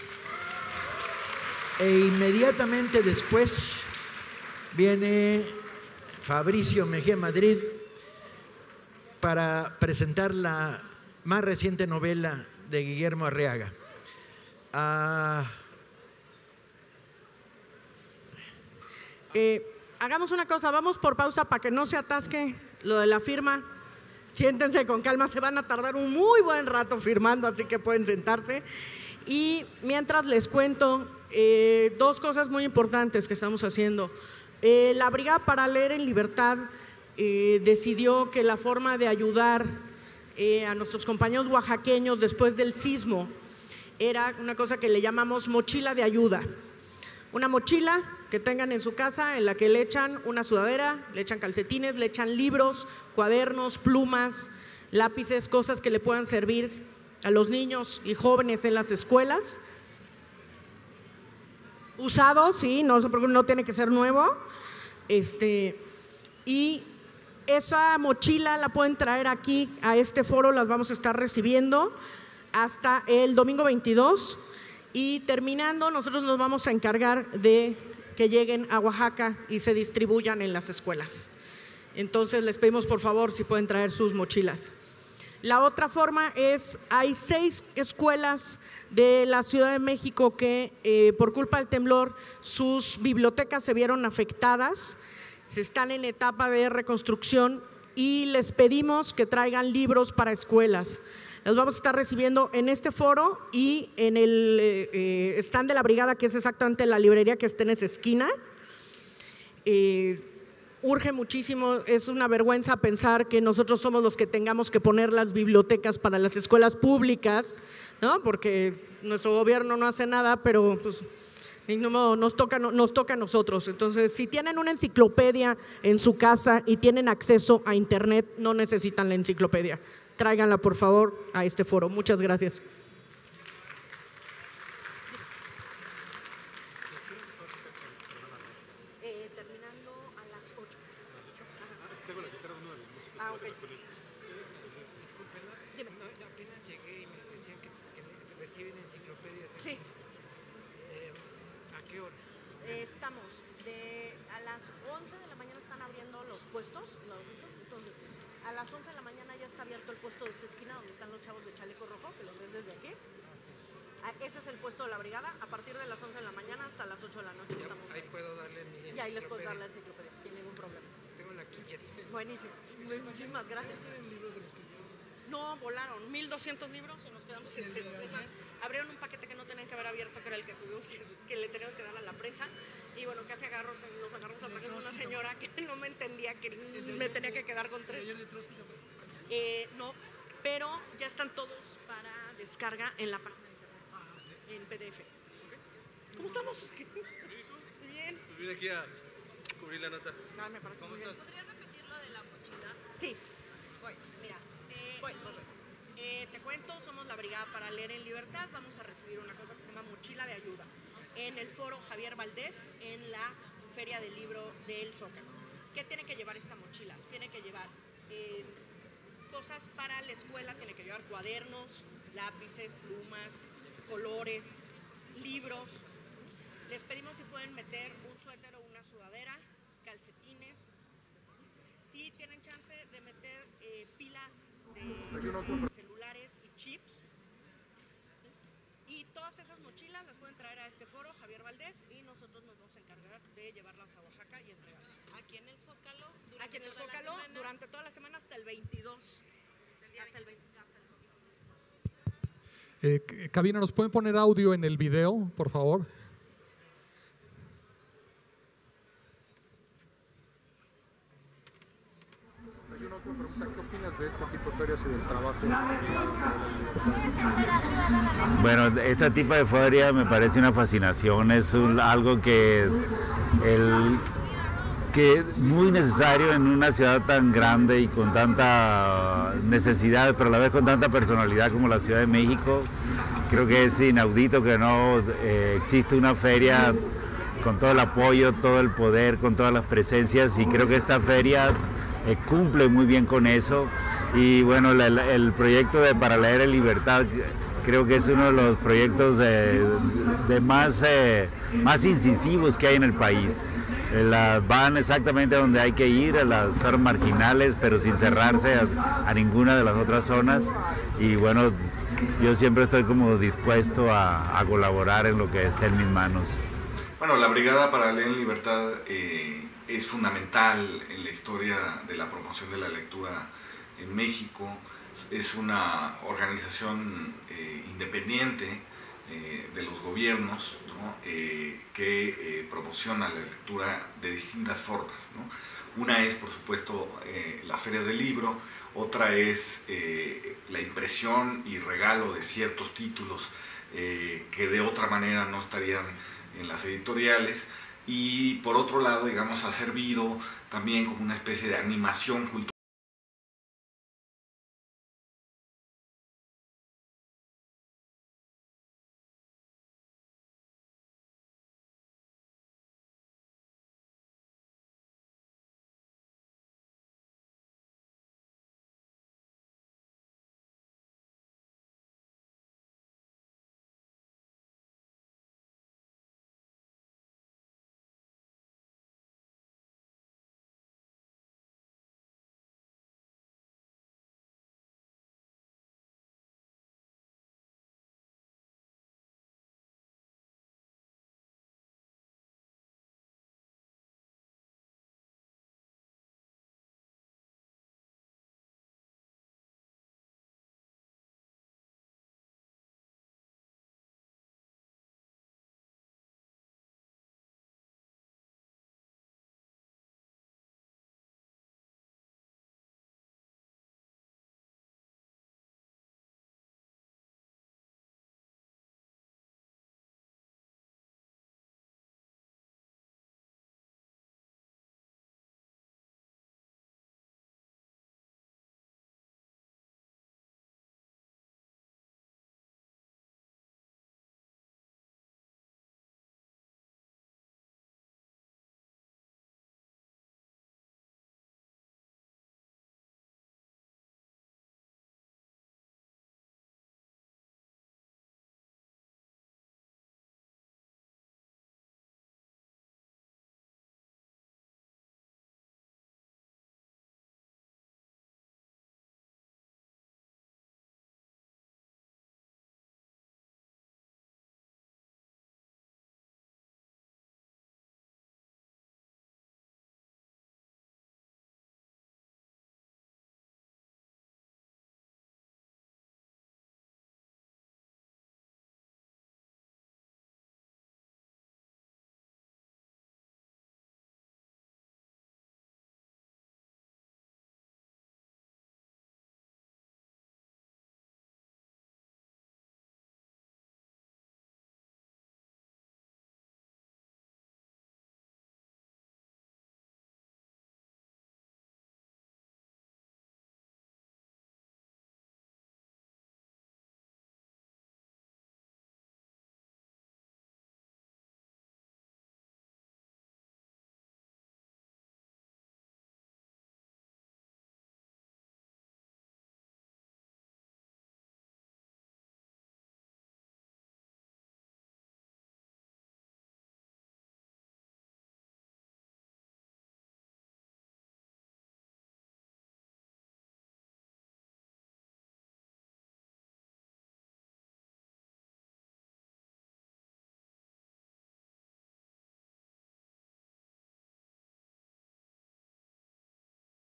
E inmediatamente después viene Fabricio Mejía Madrid para presentar la más reciente novela de Guillermo Arriaga. Hagamos una cosa, vamos por pausa para que no se atasque lo de la firma. Siéntense con calma, se van a tardar un muy buen rato firmando, así que pueden sentarse. Y mientras les cuento 2 cosas muy importantes que estamos haciendo. La Brigada para Leer en Libertad decidió que la forma de ayudar a nuestros compañeros oaxaqueños después del sismo era una cosa que le llamamos mochila de ayuda. Una mochila que tengan en su casa en la que le echan una sudadera, le echan calcetines, le echan libros, cuadernos, plumas, lápices, cosas que le puedan servir a los niños y jóvenes en las escuelas. Usados, sí, no tiene que ser nuevo. Y esa mochila la pueden traer aquí a este foro, las vamos a estar recibiendo hasta el domingo 22. Y terminando, nosotros nos vamos a encargar de que lleguen a Oaxaca y se distribuyan en las escuelas. Entonces les pedimos por favor si pueden traer sus mochilas. La otra forma es, hay 6 escuelas de la Ciudad de México que por culpa del temblor sus bibliotecas se vieron afectadas, se están en etapa de reconstrucción y les pedimos que traigan libros para escuelas. Los vamos a estar recibiendo en este foro y en el stand de la brigada, que es exactamente la librería que está en esa esquina. Urge muchísimo, es una vergüenza pensar que nosotros somos los que tengamos que poner las bibliotecas para las escuelas públicas, ¿no? Porque nuestro gobierno no hace nada, pero pues nos toca a nosotros. Entonces, si tienen una enciclopedia en su casa y tienen acceso a internet, no necesitan la enciclopedia. Tráiganla por favor a este foro. Muchas gracias. Terminando a las 8. Es que tengo la guitarra de uno de los músicos. Okay. Disculpen, apenas llegué y me decían que reciben enciclopedias aquí. Sí. ¿A qué hora? Estamos a las 11 de la mañana están abriendo los puestos. Entonces, a las 11 de la mañana ya está abierto el puesto de esta esquina donde están los chavos de chaleco rojo, que los ves desde aquí. Ese es el puesto de la brigada. A partir de las 11 de la mañana hasta las 8 de la noche estamos ahí puedo darle mi y ahí les puedes dar la enciclopedia. enciclopedia sin ningún problema. Tengo la Buenísimo. Muchísimas gracias. No, volaron 1,200 libros y nos quedamos sin abrieron un paquete que no tenían que haber abierto, que era el que tuvimos que le teníamos que dar a la prensa. Y bueno, casi nos agarramos a trajes de una señora que no me entendía, que me tenía que quedar con 3. No, pero ya están todos para descarga en la página en PDF. ¿Cómo estamos? Bien. Pues vine aquí a cubrir la nota. Me parece ¿Cómo muy bien. estás? ¿Podrías repetir lo de la mochila? Sí. Mira, te cuento, somos la Brigada para Leer en Libertad. Vamos a recibir una cosa que se llama mochila de ayuda en el foro Javier Valdés en la Feria del Libro del Zócalo. ¿Qué tiene que llevar esta mochila? Tiene que llevar cosas para la escuela, tiene que llevar cuadernos, lápices, plumas, colores, libros. Les pedimos si pueden meter un suéter o una sudadera, calcetines. Si tienen chance de meter pilas de celulares y chips. Y todas esas mochilas las pueden traer a este foro, Javier Valdés, y nosotros nos vamos a encargar de llevarlas a Oaxaca y entregarlas. Aquí en el Zócalo, Aquí en el Zócalo, durante toda la semana hasta el 22. Hasta el 22. Cabina, ¿nos pueden poner audio en el video, por favor? Hay una otra pregunta, ¿qué opinas de este tipo de ferias y del trabajo? Bueno, este tipo de feria me parece una fascinación, es algo que es muy necesario en una ciudad tan grande y con tanta necesidad, pero a la vez con tanta personalidad como la Ciudad de México. Creo que es inaudito que no existe una feria con todo el apoyo, todo el poder, con todas las presencias, y creo que esta feria cumple muy bien con eso. Y bueno, el proyecto de Para Leer en Libertad creo que es uno de los proyectos más incisivos que hay en el país. Van exactamente a donde hay que ir, a las zonas marginales, pero sin cerrarse a ninguna de las otras zonas. Y bueno, yo siempre estoy como dispuesto a colaborar en lo que esté en mis manos. Bueno, la Brigada para Leer en Libertad es fundamental en la historia de la promoción de la lectura en México. Es una organización independiente de los gobiernos, ¿no? Que promociona la lectura de distintas formas, ¿no? Una es, por supuesto, las ferias del libro, otra es la impresión y regalo de ciertos títulos que de otra manera no estarían en las editoriales, y por otro lado, digamos, ha servido también como una especie de animación cultural